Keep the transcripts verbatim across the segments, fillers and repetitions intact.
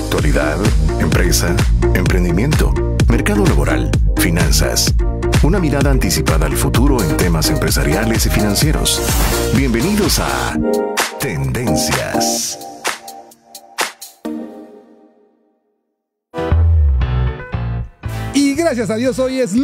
actualidad, empresa, emprendimiento, mercado laboral, finanzas. Una mirada anticipada al futuro en temas empresariales y financieros. Bienvenidos a Tendencias. Y gracias a Dios, hoy es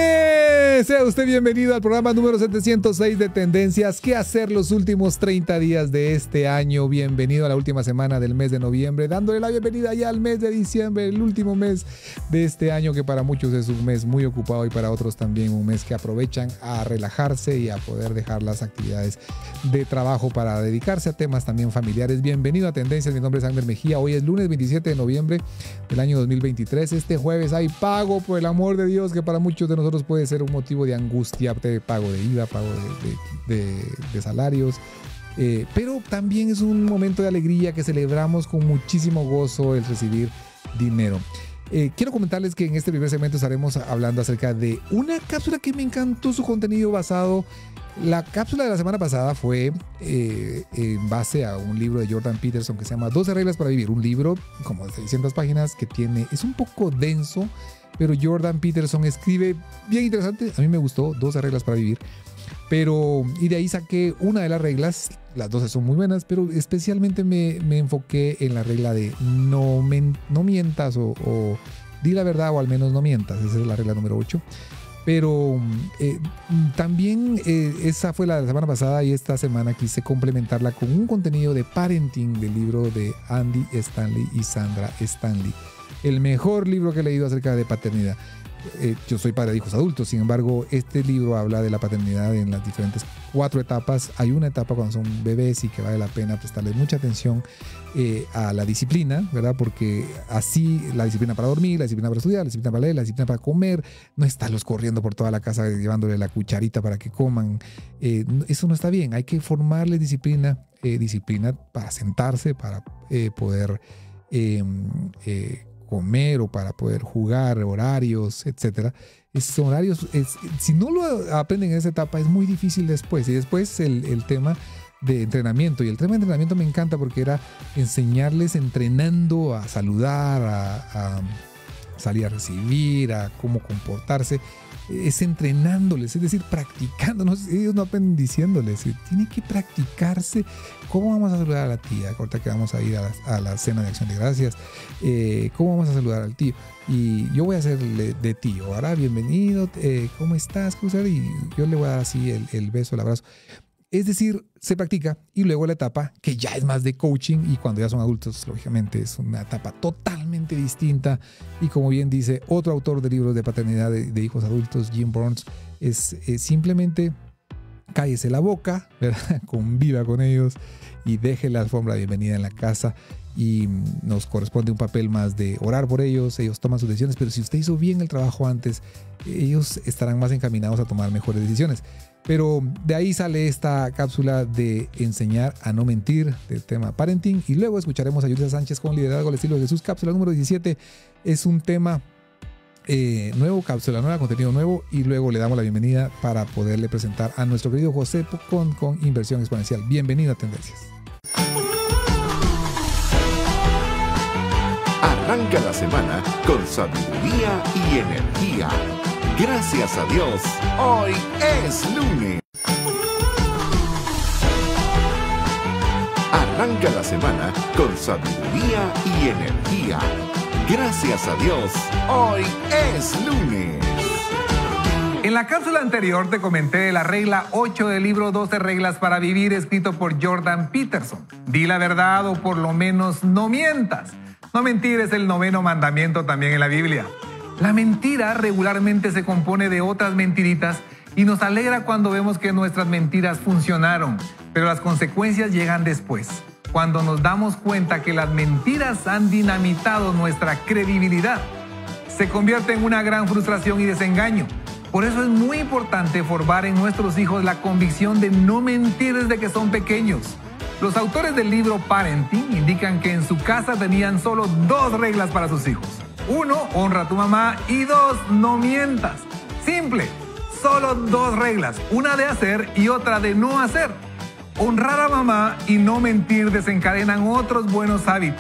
lunes. Sea usted bienvenido al programa número setecientos seis de Tendencias. ¿Qué hacer los últimos treinta días de este año? Bienvenido a la última semana del mes de noviembre, dándole la bienvenida ya al mes de diciembre, el último mes de este año, que para muchos es un mes muy ocupado y para otros también un mes que aprovechan a relajarse y a poder dejar las actividades de trabajo para dedicarse a temas también familiares. Bienvenido a Tendencias. Mi nombre es Ángel Mejía. Hoy es lunes veintisiete de noviembre del año dos mil veintitrés. Este jueves hay pago, por el amor de Dios, que para muchos de nosotros puede ser un motivo de angustia, de pago de I V A, pago de, de, de, de salarios, eh, pero también es un momento de alegría que celebramos con muchísimo gozo el recibir dinero. Eh, quiero comentarles que en este primer segmento estaremos hablando acerca de una cápsula que me encantó su contenido basado. La cápsula de la semana pasada fue eh, en base a un libro de Jordan Peterson que se llama doce reglas para vivir, un libro como de seiscientas páginas que tiene, es un poco denso, pero Jordan Peterson escribe bien interesante. A mí me gustó, doce reglas para vivir. Pero, y de ahí saqué una de las reglas, las doce son muy buenas, pero especialmente me, me enfoqué en la regla de no, men, no mientas o, o di la verdad, o al menos no mientas. Esa es la regla número ocho. Pero eh, también eh, esa fue la de la semana pasada, y esta semana quise complementarla con un contenido de parenting del libro de Andy Stanley y Sandra Stanley. El mejor libro que he leído acerca de paternidad. Eh, yo soy padre de hijos adultos, sin embargo, este libro habla de la paternidad en las diferentes cuatro etapas. Hay una etapa cuando son bebés y que vale la pena prestarles mucha atención eh, a la disciplina, ¿verdad? Porque así la disciplina para dormir, la disciplina para estudiar, la disciplina para leer, la disciplina para comer, no estarlos corriendo por toda la casa llevándole la cucharita para que coman. Eh, eso no está bien. Hay que formarles disciplina, eh, disciplina para sentarse, para eh, poder eh, eh, comer o para poder jugar, horarios, etcétera. Esos horarios, es, si no lo aprenden en esa etapa, es muy difícil después. Y después el, el tema de entrenamiento. Y el tema de entrenamiento me encanta porque era enseñarles entrenando a saludar, a, a salir a recibir, a cómo comportarse. Es entrenándoles, es decir, practicando. No, ellos no aprenden diciéndoles, tiene que practicarse. ¿Cómo vamos a saludar a la tía? Ahorita que vamos a ir a la, a la cena de acción de gracias. Eh, ¿Cómo vamos a saludar al tío? Y yo voy a hacerle de tío. Ahora, bienvenido, eh, ¿cómo estás? Y yo le voy a dar así el, el beso, el abrazo. Es decir, se practica, y luego la etapa que ya es más de coaching, y cuando ya son adultos, lógicamente es una etapa totalmente distinta. Y como bien dice otro autor de libros de paternidad de, de hijos adultos, Jim Burns, es, es simplemente cállese la boca, ¿verdad? Conviva con ellos y deje la alfombra de bienvenida en la casa. Y nos corresponde un papel más de orar por ellos. Ellos toman sus decisiones, pero si usted hizo bien el trabajo antes, ellos estarán más encaminados a tomar mejores decisiones. Pero de ahí sale esta cápsula de enseñar a no mentir, del tema parenting. Y luego escucharemos a Yulisa Sánchez con liderazgo al estilo de Jesús. Cápsula número diecisiete es un tema eh, nuevo, cápsula nueva, contenido nuevo. Y luego le damos la bienvenida para poderle presentar a nuestro querido José con, con Inversión Exponencial. Bienvenido a Tendencias. Arranca la semana con sabiduría y energía. Gracias a Dios, hoy es lunes. Arranca la semana con sabiduría y energía. Gracias a Dios, hoy es lunes. En la cápsula anterior te comenté la regla ocho del libro doce reglas para vivir, escrito por Jordan Peterson. Di la verdad, o por lo menos no mientas. No mentir es el noveno mandamiento también en la Biblia. La mentira regularmente se compone de otras mentiritas, y nos alegra cuando vemos que nuestras mentiras funcionaron, pero las consecuencias llegan después, cuando nos damos cuenta que las mentiras han dinamitado nuestra credibilidad. Se convierte en una gran frustración y desengaño. Por eso es muy importante formar en nuestros hijos la convicción de no mentir desde que son pequeños. Los autores del libro Parenting indican que en su casa tenían solo dos reglas para sus hijos. Uno, honra a tu mamá, y dos, no mientas. Simple, solo dos reglas, una de hacer y otra de no hacer. Honrar a mamá y no mentir desencadenan otros buenos hábitos.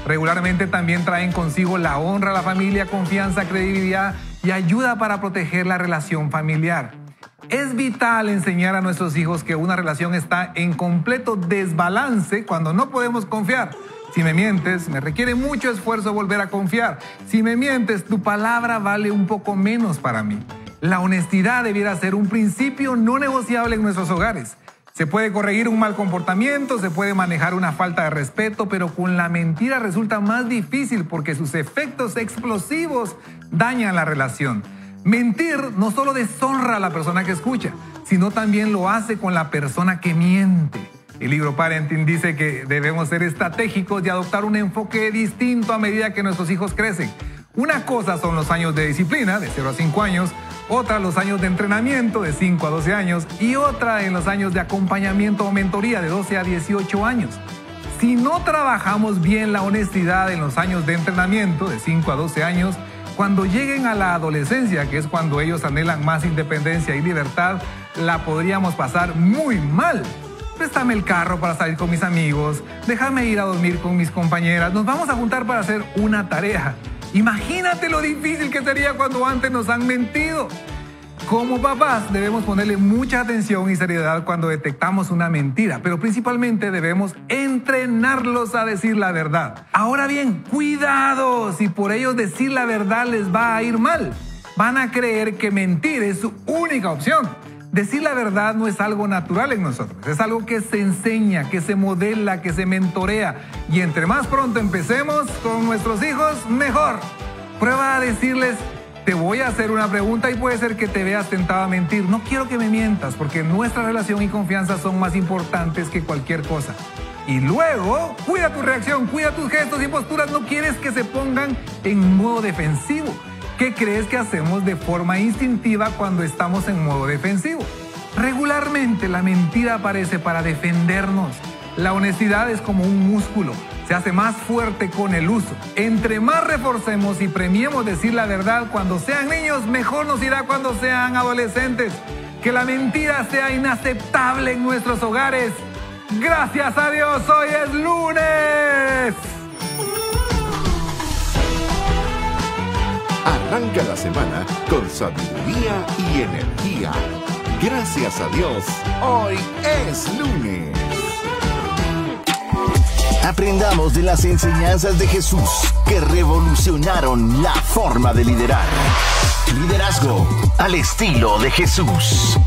Regularmente también traen consigo la honra a la familia, confianza, credibilidad y ayuda para proteger la relación familiar. Es vital enseñar a nuestros hijos que una relación está en completo desbalance cuando no podemos confiar. Si me mientes, me requiere mucho esfuerzo volver a confiar. Si me mientes, tu palabra vale un poco menos para mí. La honestidad debiera ser un principio no negociable en nuestros hogares. Se puede corregir un mal comportamiento, se puede manejar una falta de respeto, pero con la mentira resulta más difícil porque sus efectos explosivos dañan la relación. Mentir no solo deshonra a la persona que escucha, sino también lo hace con la persona que miente. El libro Parenting dice que debemos ser estratégicos y adoptar un enfoque distinto a medida que nuestros hijos crecen. Una cosa son los años de disciplina, de cero a cinco años, otra los años de entrenamiento, de cinco a doce años, y otra en los años de acompañamiento o mentoría, de doce a dieciocho años. Si no trabajamos bien la honestidad en los años de entrenamiento, de cinco a doce años, cuando lleguen a la adolescencia, que es cuando ellos anhelan más independencia y libertad, la podríamos pasar muy mal. Préstame el carro para salir con mis amigos, déjame ir a dormir con mis compañeras, nos vamos a juntar para hacer una tarea. Imagínate lo difícil que sería cuando antes nos han mentido. Como papás debemos ponerle mucha atención y seriedad cuando detectamos una mentira, pero principalmente debemos entrenarlos a decir la verdad. Ahora bien, cuidado, si por ellos decir la verdad les va a ir mal. Van a creer que mentir es su única opción. Decir la verdad no es algo natural en nosotros, es algo que se enseña, que se modela, que se mentorea. Y entre más pronto empecemos con nuestros hijos, mejor. Prueba a decirles, te voy a hacer una pregunta y puede ser que te veas tentado a mentir. No quiero que me mientas porque nuestra relación y confianza son más importantes que cualquier cosa. Y luego, cuida tu reacción, cuida tus gestos y posturas. No quieres que se pongan en modo defensivo. ¿Qué crees que hacemos de forma instintiva cuando estamos en modo defensivo? Regularmente la mentira aparece para defendernos. La honestidad es como un músculo, se hace más fuerte con el uso. Entre más reforcemos y premiemos decir la verdad cuando sean niños, mejor nos irá cuando sean adolescentes. Que la mentira sea inaceptable en nuestros hogares. Gracias a Dios, hoy es lunes. Arranca la semana con sabiduría y energía. Gracias a Dios, hoy es lunes. Aprendamos de las enseñanzas de Jesús que revolucionaron la forma de liderar. Liderazgo al estilo de Jesús.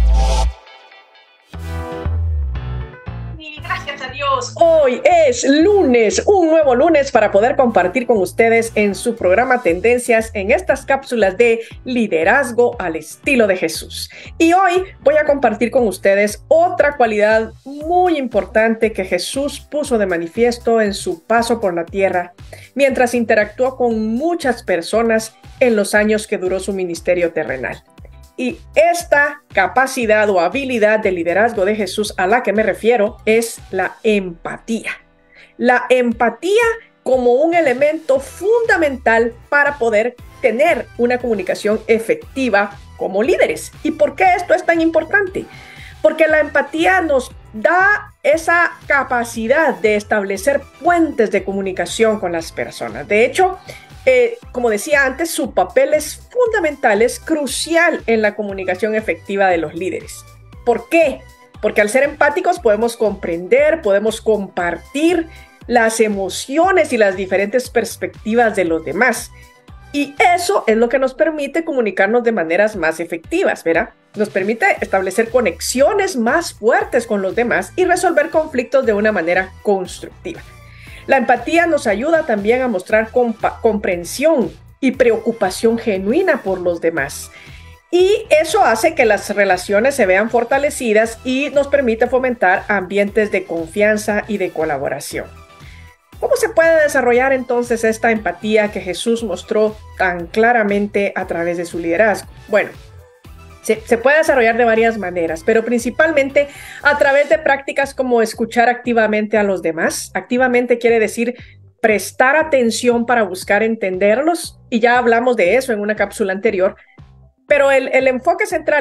Hoy es lunes, un nuevo lunes para poder compartir con ustedes en su programa Tendencias en estas cápsulas de liderazgo al estilo de Jesús. Y hoy voy a compartir con ustedes otra cualidad muy importante que Jesús puso de manifiesto en su paso por la tierra, mientras interactuó con muchas personas en los años que duró su ministerio terrenal. Y esta capacidad o habilidad de liderazgo de Jesús a la que me refiero es la empatía. La empatía como un elemento fundamental para poder tener una comunicación efectiva como líderes. ¿Y por qué esto es tan importante? Porque la empatía nos da esa capacidad de establecer puentes de comunicación con las personas. De hecho, Eh, como decía antes, su papel es fundamental, es crucial en la comunicación efectiva de los líderes. ¿Por qué? Porque al ser empáticos podemos comprender, podemos compartir las emociones y las diferentes perspectivas de los demás. Y eso es lo que nos permite comunicarnos de maneras más efectivas, ¿verdad? Nos permite establecer conexiones más fuertes con los demás y resolver conflictos de una manera constructiva. La empatía nos ayuda también a mostrar comprensión y preocupación genuina por los demás. Y eso hace que las relaciones se vean fortalecidas y nos permite fomentar ambientes de confianza y de colaboración. ¿Cómo se puede desarrollar entonces esta empatía que Jesús mostró tan claramente a través de su liderazgo? Bueno, Se, se puede desarrollar de varias maneras, pero principalmente a través de prácticas como escuchar activamente a los demás. Activamente quiere decir prestar atención para buscar entenderlos, y ya hablamos de eso en una cápsula anterior. Pero el, el enfoque central es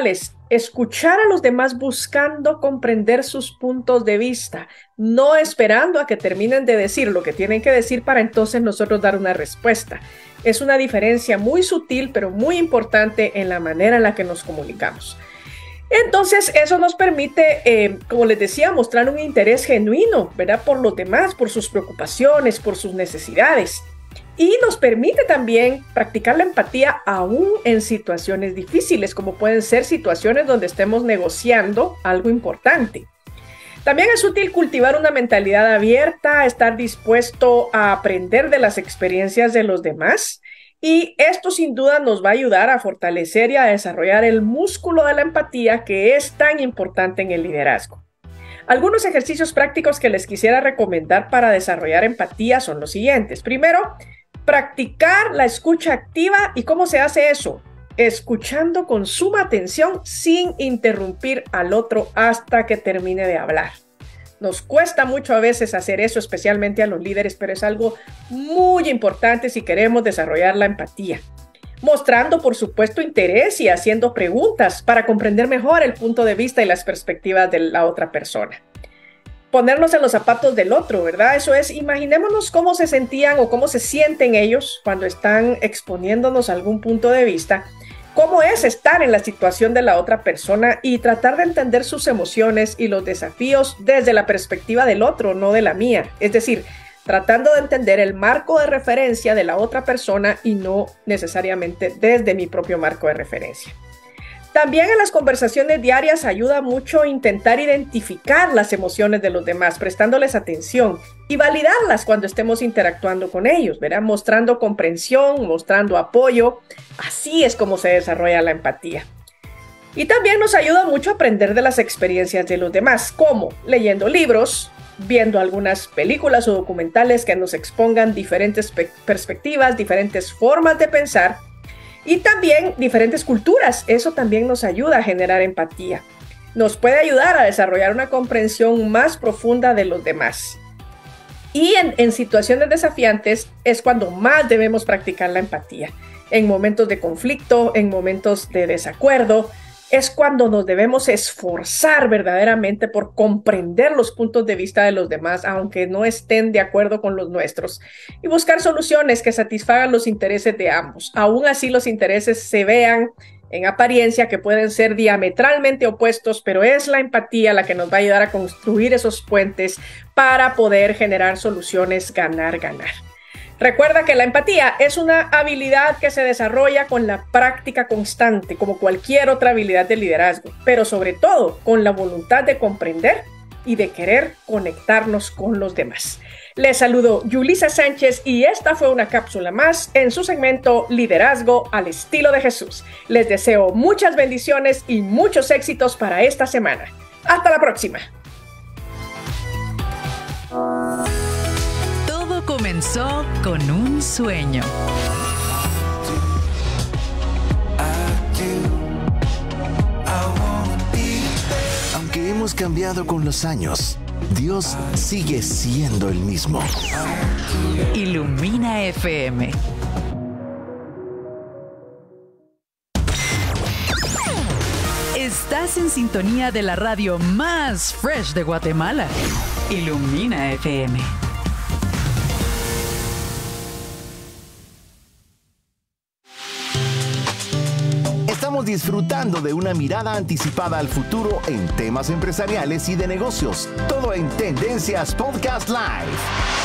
escuchar a los demás buscando comprender sus puntos de vista, no esperando a que terminen de decir lo que tienen que decir para entonces nosotros dar una respuesta. Es una diferencia muy sutil, pero muy importante en la manera en la que nos comunicamos. Entonces, eso nos permite, eh, como les decía, mostrar un interés genuino, ¿verdad? Por los demás, por sus preocupaciones, por sus necesidades. Y nos permite también practicar la empatía aún en situaciones difíciles, como pueden ser situaciones donde estemos negociando algo importante. También es útil cultivar una mentalidad abierta, estar dispuesto a aprender de las experiencias de los demás. Y esto sin duda nos va a ayudar a fortalecer y a desarrollar el músculo de la empatía que es tan importante en el liderazgo. Algunos ejercicios prácticos que les quisiera recomendar para desarrollar empatía son los siguientes. Primero, practicar la escucha activa. ¿Y cómo se hace eso? Escuchando con suma atención sin interrumpir al otro hasta que termine de hablar. Nos cuesta mucho a veces hacer eso, especialmente a los líderes, pero es algo muy importante si queremos desarrollar la empatía. Mostrando, por supuesto, interés y haciendo preguntas para comprender mejor el punto de vista y las perspectivas de la otra persona. Ponernos en los zapatos del otro, ¿verdad? Eso es, imaginémonos cómo se sentían o cómo se sienten ellos cuando están exponiéndonos algún punto de vista. Cómo es estar en la situación de la otra persona y tratar de entender sus emociones y los desafíos desde la perspectiva del otro, no de la mía. Es decir, tratando de entender el marco de referencia de la otra persona y no necesariamente desde mi propio marco de referencia. También en las conversaciones diarias ayuda mucho intentar identificar las emociones de los demás, prestándoles atención y validarlas cuando estemos interactuando con ellos, ¿verdad? Mostrando comprensión, mostrando apoyo. Así es como se desarrolla la empatía. Y también nos ayuda mucho a aprender de las experiencias de los demás, como leyendo libros, viendo algunas películas o documentales que nos expongan diferentes pe- perspectivas, diferentes formas de pensar y también diferentes culturas. Eso también nos ayuda a generar empatía. Nos puede ayudar a desarrollar una comprensión más profunda de los demás. Y en, en situaciones desafiantes es cuando más debemos practicar la empatía. En momentos de conflicto, en momentos de desacuerdo, es cuando nos debemos esforzar verdaderamente por comprender los puntos de vista de los demás, aunque no estén de acuerdo con los nuestros, y buscar soluciones que satisfagan los intereses de ambos. Aún así, los intereses se vean en apariencia que pueden ser diametralmente opuestos, pero es la empatía la que nos va a ayudar a construir esos puentes para poder generar soluciones ganar-ganar. Recuerda que la empatía es una habilidad que se desarrolla con la práctica constante, como cualquier otra habilidad de liderazgo, pero sobre todo con la voluntad de comprender y de querer conectarnos con los demás. Les saludo Yulisa Sánchez y esta fue una cápsula más en su segmento Liderazgo al estilo de Jesús. Les deseo muchas bendiciones y muchos éxitos para esta semana. Hasta la próxima. Comenzó con un sueño. Aunque hemos cambiado con los años, Dios sigue siendo el mismo. Ilumina F M. Estás en sintonía de la radio más fresh de Guatemala. Ilumina F M. Estamos disfrutando de una mirada anticipada al futuro en temas empresariales y de negocios. Todo en Tendencias Podcast Live.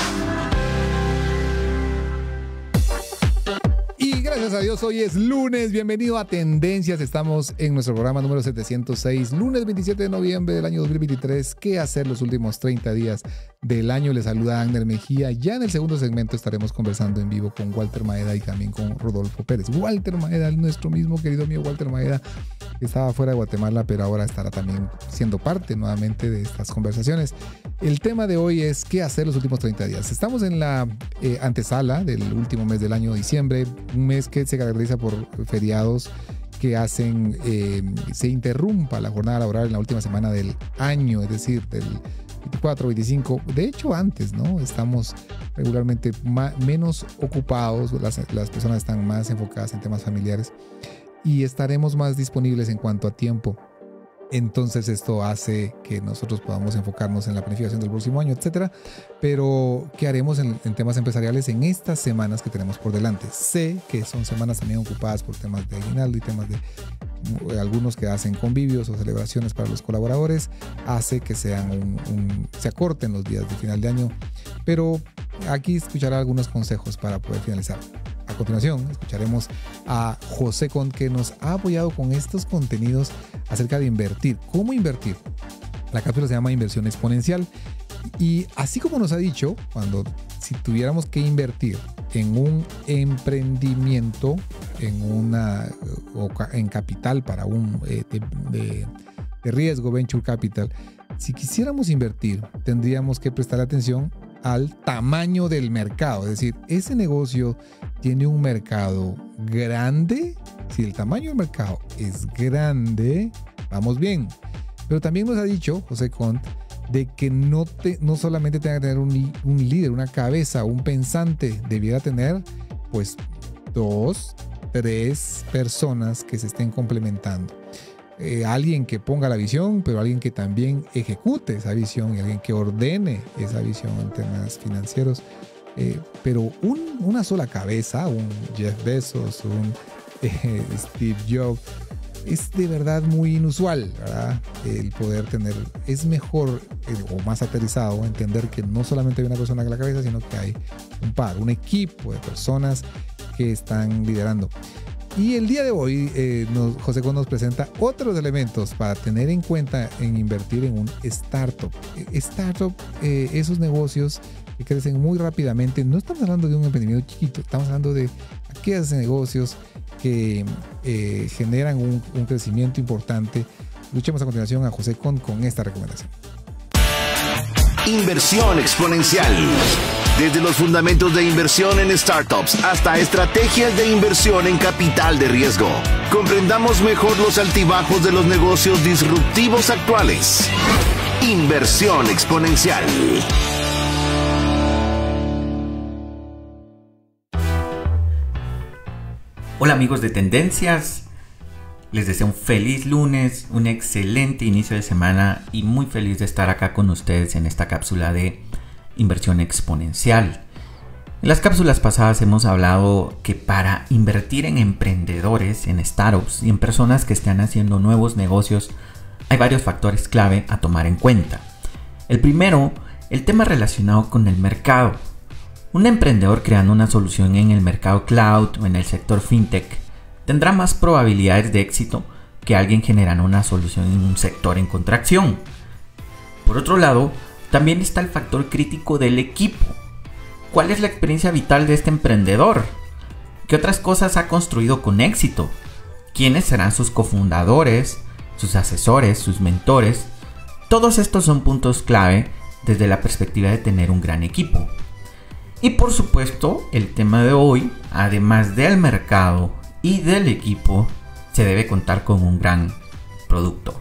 Y gracias a Dios, hoy es lunes. Bienvenido a Tendencias. Estamos en nuestro programa número setecientos seis, lunes veintisiete de noviembre del año dos mil veintitrés. ¿Qué hacer los últimos treinta días del año? Les saluda Agner Mejía. Ya en el segundo segmento estaremos conversando en vivo con Walter Maeda y también con Rodolfo Pérez. Walter Maeda, nuestro mismo querido amigo Walter Maeda, que estaba fuera de Guatemala, pero ahora estará también siendo parte nuevamente de estas conversaciones. El tema de hoy es ¿qué hacer los últimos treinta días? Estamos en la eh, antesala del último mes del año, diciembre, un mes que se caracteriza por feriados que hacen eh, se interrumpa la jornada laboral en la última semana del año, es decir, del veinticuatro, veinticinco, de hecho antes, ¿no? Estamos regularmente más, menos ocupados, las, las personas están más enfocadas en temas familiares y estaremos más disponibles en cuanto a tiempo Entonces esto hace que nosotros podamos enfocarnos en la planificación del próximo año, etcétera. Pero, ¿qué haremos en, en temas empresariales en estas semanas que tenemos por delante? Sé que son semanas también ocupadas por temas de aguinaldo y temas de eh, algunos que hacen convivios o celebraciones para los colaboradores. Hace que sean un, un, se acorten los días de final de año. Pero aquí escuchará algunos consejos para poder finalizar. A continuación, escucharemos a José Cont, que nos ha apoyado con estos contenidos acerca de invertir. ¿Cómo invertir? La cápsula se llama Inversión Exponencial. Y así como nos ha dicho, cuando si tuviéramos que invertir en un emprendimiento, en una o en capital para un eh, de, de, de riesgo, venture capital, si quisiéramos invertir, tendríamos que prestar atención al tamaño del mercado. Es decir, ese negocio tiene un mercado grande. Si el tamaño del mercado es grande, vamos bien. Pero también nos ha dicho José Cont de que no, te, no solamente tenga que tener un, un líder, una cabeza, un pensante. Debiera tener pues dos, tres personas que se estén complementando. Eh, alguien que ponga la visión, pero alguien que también ejecute esa visión y alguien que ordene esa visión en temas financieros. Eh, pero un, una sola cabeza, un Jeff Bezos, un eh, Steve Jobs, es de verdad muy inusual, ¿verdad? El poder tener, es mejor eh, o más aterrizado entender que no solamente hay una persona con la cabeza, sino que hay un par, un equipo de personas que están liderando. Y el día de hoy, eh, nos, José Cont nos presenta otros elementos para tener en cuenta en invertir en un startup. Startup, eh, esos negocios que crecen muy rápidamente. No estamos hablando de un emprendimiento chiquito, estamos hablando de aquellos negocios que eh, generan un, un crecimiento importante. Escuchemos a continuación a José Cont con esta recomendación. Inversión exponencial. Desde los fundamentos de inversión en startups hasta estrategias de inversión en capital de riesgo. Comprendamos mejor los altibajos de los negocios disruptivos actuales. Inversión exponencial. Hola amigos de Tendencias, les deseo un feliz lunes, un excelente inicio de semana y muy feliz de estar acá con ustedes en esta cápsula de Inversión Exponencial. En las cápsulas pasadas hemos hablado que para invertir en emprendedores, en startups y en personas que están haciendo nuevos negocios, hay varios factores clave a tomar en cuenta. El primero, el tema relacionado con el mercado. Un emprendedor creando una solución en el mercado cloud o en el sector fintech tendrá más probabilidades de éxito que alguien generando una solución en un sector en contracción. Por otro lado, también está el factor crítico del equipo. ¿Cuál es la experiencia vital de este emprendedor? ¿Qué otras cosas ha construido con éxito? ¿Quiénes serán sus cofundadores, sus asesores, sus mentores? Todos estos son puntos clave desde la perspectiva de tener un gran equipo. Y por supuesto, el tema de hoy, además del mercado y del equipo, se debe contar con un gran producto.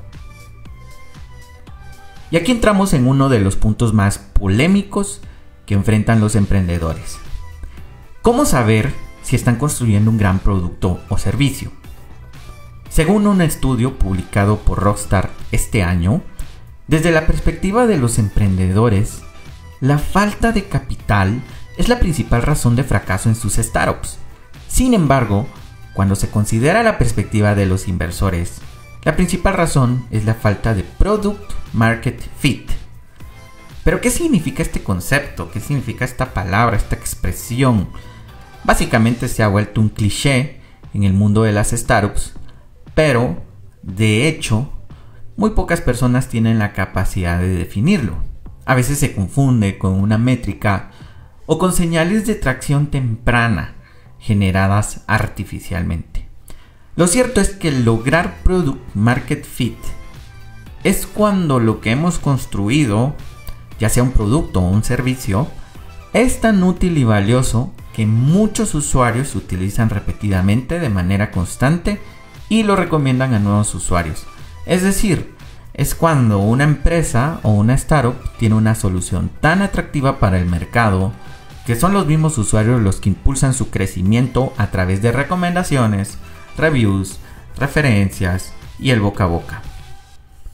Y aquí entramos en uno de los puntos más polémicos que enfrentan los emprendedores. ¿Cómo saber si están construyendo un gran producto o servicio? Según un estudio publicado por Rockstar este año, desde la perspectiva de los emprendedores, la falta de capital es la principal razón de fracaso en sus startups. Sin embargo, cuando se considera la perspectiva de los inversores, la principal razón es la falta de Product Market Fit. ¿Pero qué significa este concepto? ¿Qué significa esta palabra, esta expresión? Básicamente se ha vuelto un cliché en el mundo de las startups, pero de hecho, muy pocas personas tienen la capacidad de definirlo. A veces se confunde con una métrica o con señales de tracción temprana generadas artificialmente. Lo cierto es que lograr Product Market Fit es cuando lo que hemos construido, ya sea un producto o un servicio, es tan útil y valioso que muchos usuarios utilizan repetidamente de manera constante y lo recomiendan a nuevos usuarios. Es decir, es cuando una empresa o una startup tiene una solución tan atractiva para el mercado que son los mismos usuarios los que impulsan su crecimiento a través de recomendaciones, reviews, referencias y el boca a boca.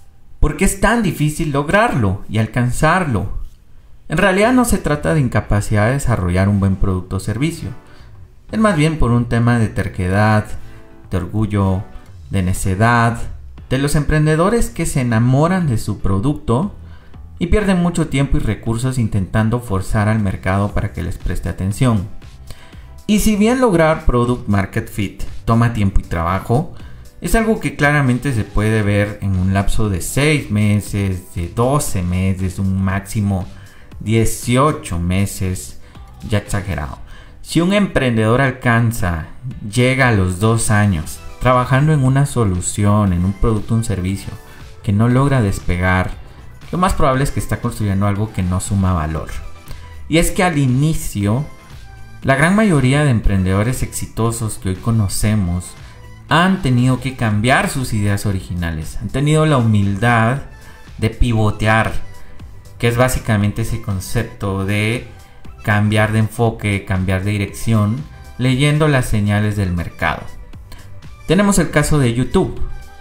¿Por qué es tan difícil lograrlo y alcanzarlo? En realidad no se trata de incapacidad de desarrollar un buen producto o servicio. Es más bien por un tema de terquedad, de orgullo, de necedad, de los emprendedores que se enamoran de su producto y pierden mucho tiempo y recursos intentando forzar al mercado para que les preste atención. Y si bien lograr Product Market Fit toma tiempo y trabajo, es algo que claramente se puede ver en un lapso de seis meses, de doce meses, un máximo dieciocho meses, ya exagerado. Si un emprendedor alcanza, llega a los dos años, trabajando en una solución, en un producto o un servicio que no logra despegar, lo más probable es que está construyendo algo que no suma valor. Y es que al inicio, la gran mayoría de emprendedores exitosos que hoy conocemos han tenido que cambiar sus ideas originales, han tenido la humildad de pivotear, que es básicamente ese concepto de cambiar de enfoque, cambiar de dirección, leyendo las señales del mercado. Tenemos el caso de YouTube.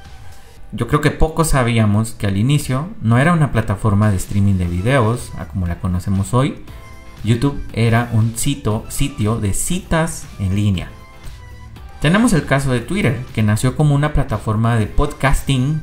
Yo creo que pocos sabíamos que al inicio no era una plataforma de streaming de videos, como la conocemos hoy. YouTube era un sitio, sitio de citas en línea. Tenemos el caso de Twitter, que nació como una plataforma de podcasting,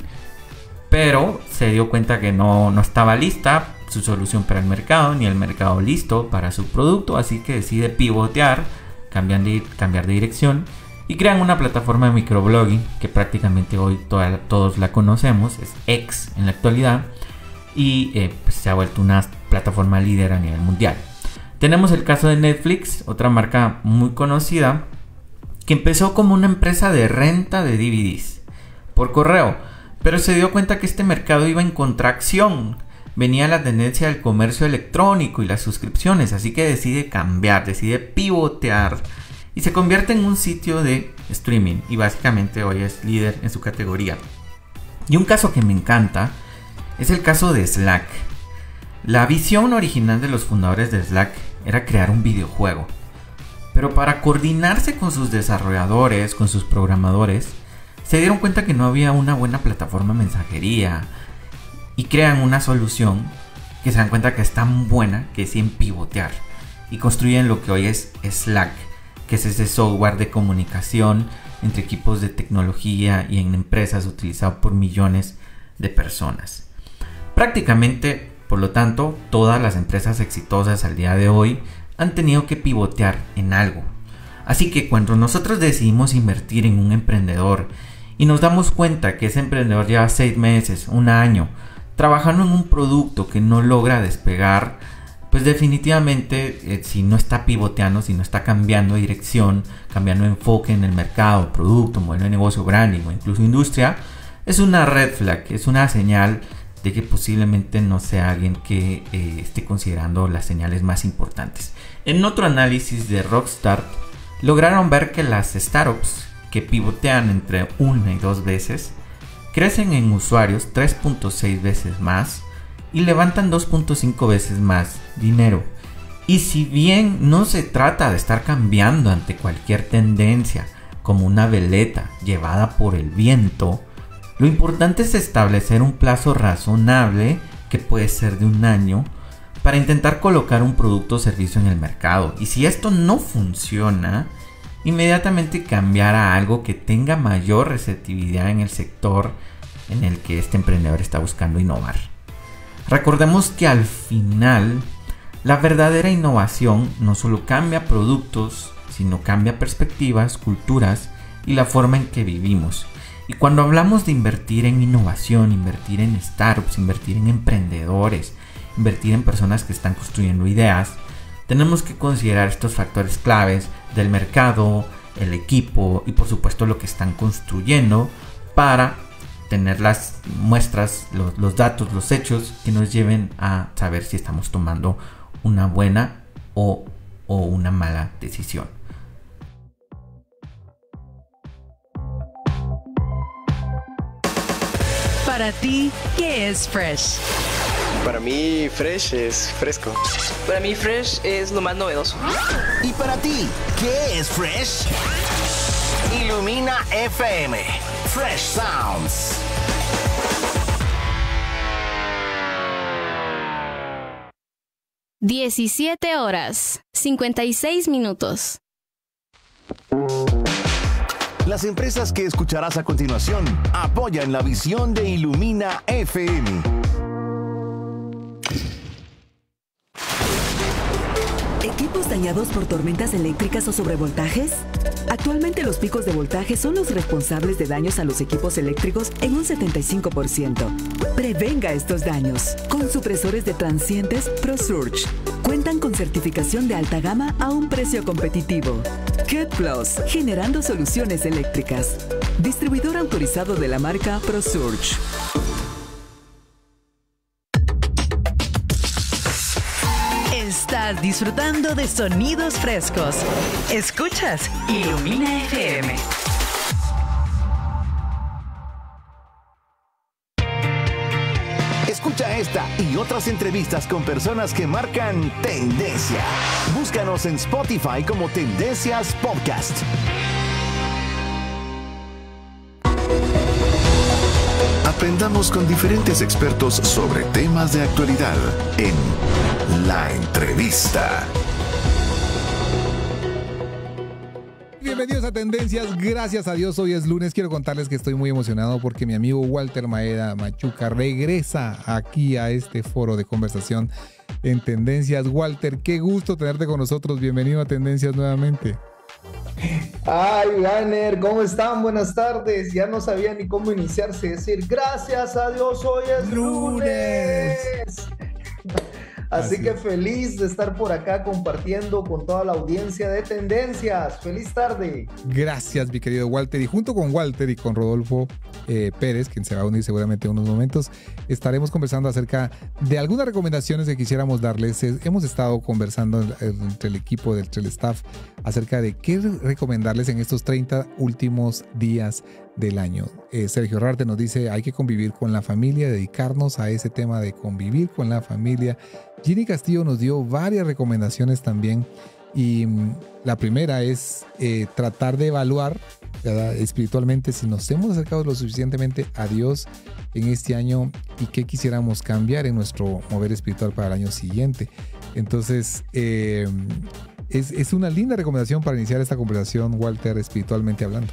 pero se dio cuenta que no, no estaba lista su solución para el mercado, ni el mercado listo para su producto, así que decide pivotear, cambiar de, cambiar de dirección y crean una plataforma de microblogging que prácticamente hoy toda, todos la conocemos, es X en la actualidad, y eh, pues se ha vuelto una plataforma líder a nivel mundial. Tenemos el caso de Netflix, otra marca muy conocida, que empezó como una empresa de renta de D V Ds por correo, pero se dio cuenta que este mercado iba en contracción. Venía la tendencia del comercio electrónico y las suscripciones, así que decide cambiar, decide pivotear y se convierte en un sitio de streaming y básicamente hoy es líder en su categoría. Y un caso que me encanta es el caso de Slack. La visión original de los fundadores de Slack era crear un videojuego, pero para coordinarse con sus desarrolladores, con sus programadores, se dieron cuenta que no había una buena plataforma de mensajería y crean una solución que se dan cuenta que es tan buena que deciden pivotear y construyen lo que hoy es Slack, que es ese software de comunicación entre equipos de tecnología y en empresas utilizado por millones de personas. Prácticamente, por lo tanto, todas las empresas exitosas al día de hoy han tenido que pivotear en algo. Así que cuando nosotros decidimos invertir en un emprendedor y nos damos cuenta que ese emprendedor lleva seis meses, un año, trabajando en un producto que no logra despegar, pues definitivamente eh, si no está pivoteando, si no está cambiando de dirección, cambiando de enfoque en el mercado, producto, modelo de negocio, branding o incluso industria, es una red flag, es una señal de que posiblemente no sea alguien que eh, esté considerando las señales más importantes. En otro análisis de Rockstar, lograron ver que las startups que pivotean entre una y dos veces crecen en usuarios tres punto seis veces más y levantan dos punto cinco veces más dinero. Y si bien no se trata de estar cambiando ante cualquier tendencia como una veleta llevada por el viento, lo importante es establecer un plazo razonable, que puede ser de un año, para intentar colocar un producto o servicio en el mercado. Y si esto no funciona, inmediatamente cambiar a algo que tenga mayor receptividad en el sector en el que este emprendedor está buscando innovar. Recordemos que al final, la verdadera innovación no solo cambia productos, sino cambia perspectivas, culturas y la forma en que vivimos. Y cuando hablamos de invertir en innovación, invertir en startups, invertir en emprendedores, invertir en personas que están construyendo ideas, tenemos que considerar estos factores claves del mercado, el equipo y por supuesto lo que están construyendo para tener las muestras, los, los datos, los hechos que nos lleven a saber si estamos tomando una buena o, o una mala decisión. Para ti, ¿qué es Fresh? Para mí, Fresh es fresco. Para mí, Fresh es lo más novedoso. ¿Y para ti, qué es Fresh? Ilumina F M. Fresh Sounds. diecisiete horas, cincuenta y seis minutos. Las empresas que escucharás a continuación apoyan la visión de Ilumina F M. ¿Equipos dañados por tormentas eléctricas o sobrevoltajes? Actualmente los picos de voltaje son los responsables de daños a los equipos eléctricos en un setenta y cinco por ciento. Prevenga estos daños con supresores de transientes ProSurge. Cuentan con certificación de alta gama a un precio competitivo. Cat Plus, generando soluciones eléctricas. Distribuidor autorizado de la marca ProSurge. Estás disfrutando de sonidos frescos. Escuchas Ilumina F M. Escucha esta y otras entrevistas con personas que marcan tendencia. Búscanos en Spotify como Tendencias Podcast. Aprendamos con diferentes expertos sobre temas de actualidad en La Entrevista. Bienvenidos a Tendencias, gracias a Dios, hoy es lunes. Quiero contarles que estoy muy emocionado porque mi amigo Walter Maeda Machuca regresa aquí a este foro de conversación en Tendencias. Walter, qué gusto tenerte con nosotros, bienvenido a Tendencias nuevamente. Ay, Ganer, ¿cómo están? Buenas tardes. Ya no sabía ni cómo iniciarse. Decir, gracias a Dios, hoy es lunes. Así, Así que feliz de estar por acá compartiendo con toda la audiencia de Tendencias. Feliz tarde. Gracias, mi querido Walter. Y junto con Walter y con Rodolfo eh, Pérez, quien se va a unir seguramente en unos momentos, estaremos conversando acerca de algunas recomendaciones que quisiéramos darles. Hemos estado conversando entre el equipo, entre el staff, acerca de qué recomendarles en estos treinta últimos días del año. Eh, Sergio Rarte nos dice, hay que convivir con la familia, dedicarnos a ese tema de convivir con la familia. Ginny Castillo nos dio varias recomendaciones también y mm, la primera es eh, tratar de evaluar, ¿verdad?, espiritualmente si nos hemos acercado lo suficientemente a Dios en este año y qué quisiéramos cambiar en nuestro mover espiritual para el año siguiente. Entonces eh, es, es una linda recomendación para iniciar esta conversación, Walter, espiritualmente hablando.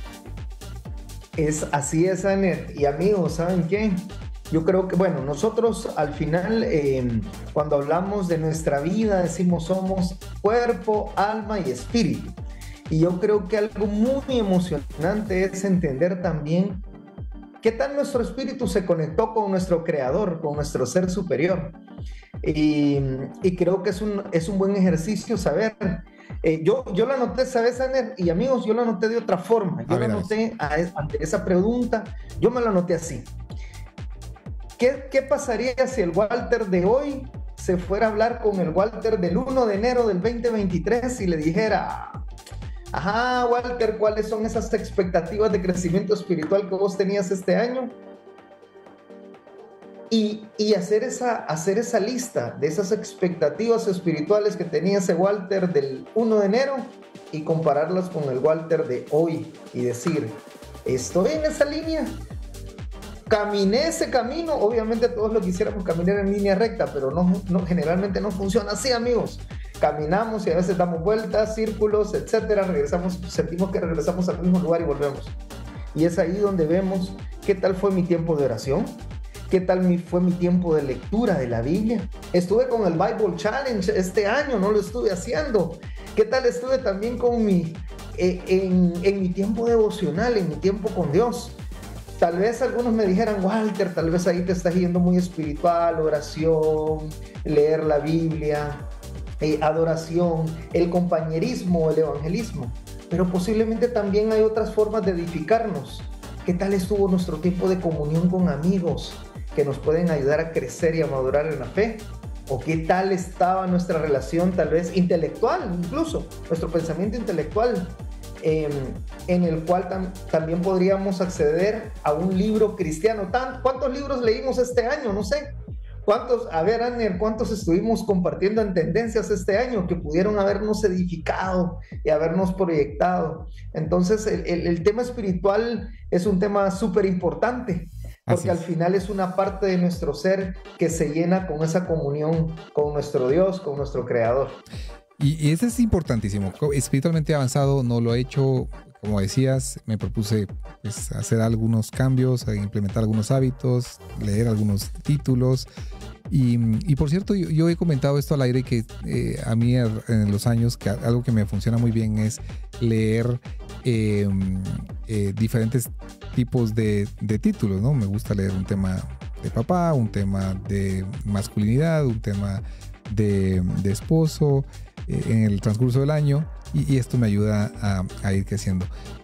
Es, así es, Anet. Y amigos, ¿saben qué? Yo creo que, bueno, nosotros al final, eh, cuando hablamos de nuestra vida, decimos somos cuerpo, alma y espíritu. Y yo creo que algo muy emocionante es entender también qué tal nuestro espíritu se conectó con nuestro creador, con nuestro ser superior. Y, y creo que es un, es un buen ejercicio saber. Eh, yo, yo lo anoté, ¿sabes, Aner? Y amigos, yo lo anoté de otra forma. Yo lo anoté a, ante esa pregunta, yo me lo anoté así. ¿Qué, ¿Qué pasaría si el Walter de hoy se fuera a hablar con el Walter del primero de enero del veinte veintitrés y le dijera, ajá, Walter, ¿cuáles son esas expectativas de crecimiento espiritual que vos tenías este año? Y, y hacer, esa, hacer esa lista de esas expectativas espirituales que tenía ese Walter del primero de enero y compararlas con el Walter de hoy y decir, estoy en esa línea, caminé ese camino. Obviamente todos lo quisiéramos caminar en línea recta, pero no, no, generalmente no funciona así, amigos. Caminamos y a veces damos vueltas, círculos, etcétera, regresamos, sentimos que regresamos al mismo lugar y volvemos. Y es ahí donde vemos qué tal fue mi tiempo de oración. ¿Qué tal mi, fue mi tiempo de lectura de la Biblia? Estuve con el Bible Challenge este año, no lo estuve haciendo. ¿Qué tal estuve también con mi, eh, en, en mi tiempo devocional, en mi tiempo con Dios? Tal vez algunos me dijeran, Walter, tal vez ahí te estás yendo muy espiritual, oración, leer la Biblia, eh, adoración, el compañerismo, el evangelismo. Pero posiblemente también hay otras formas de edificarnos. ¿Qué tal estuvo nuestro tiempo de comunión con amigos que nos pueden ayudar a crecer y a madurar en la fe? ¿O qué tal estaba nuestra relación tal vez intelectual, incluso nuestro pensamiento intelectual, eh, en el cual tam también podríamos acceder a un libro cristiano? ¿Tan ¿Cuántos libros leímos este año? No sé. ¿Cuántos, a ver, Aner, cuántos estuvimos compartiendo en Tendencias este año que pudieron habernos edificado y habernos proyectado? Entonces, el, el, el tema espiritual es un tema súper importante. porque al final es una parte de nuestro ser que se llena con esa comunión con nuestro Dios, con nuestro Creador. Y, y eso es importantísimo. Espiritualmente avanzado no lo he hecho, como decías, me propuse pues, hacer algunos cambios, implementar algunos hábitos, leer algunos títulos. Y, y por cierto, yo, yo he comentado esto al aire que eh, a mí en los años que algo que me funciona muy bien es leer eh, eh, diferentes tipos de, de títulos, ¿no? Me gusta leer un tema de papá, un tema de masculinidad, un tema de, de esposo eh, en el transcurso del año y, y esto me ayuda a, a ir creciendo.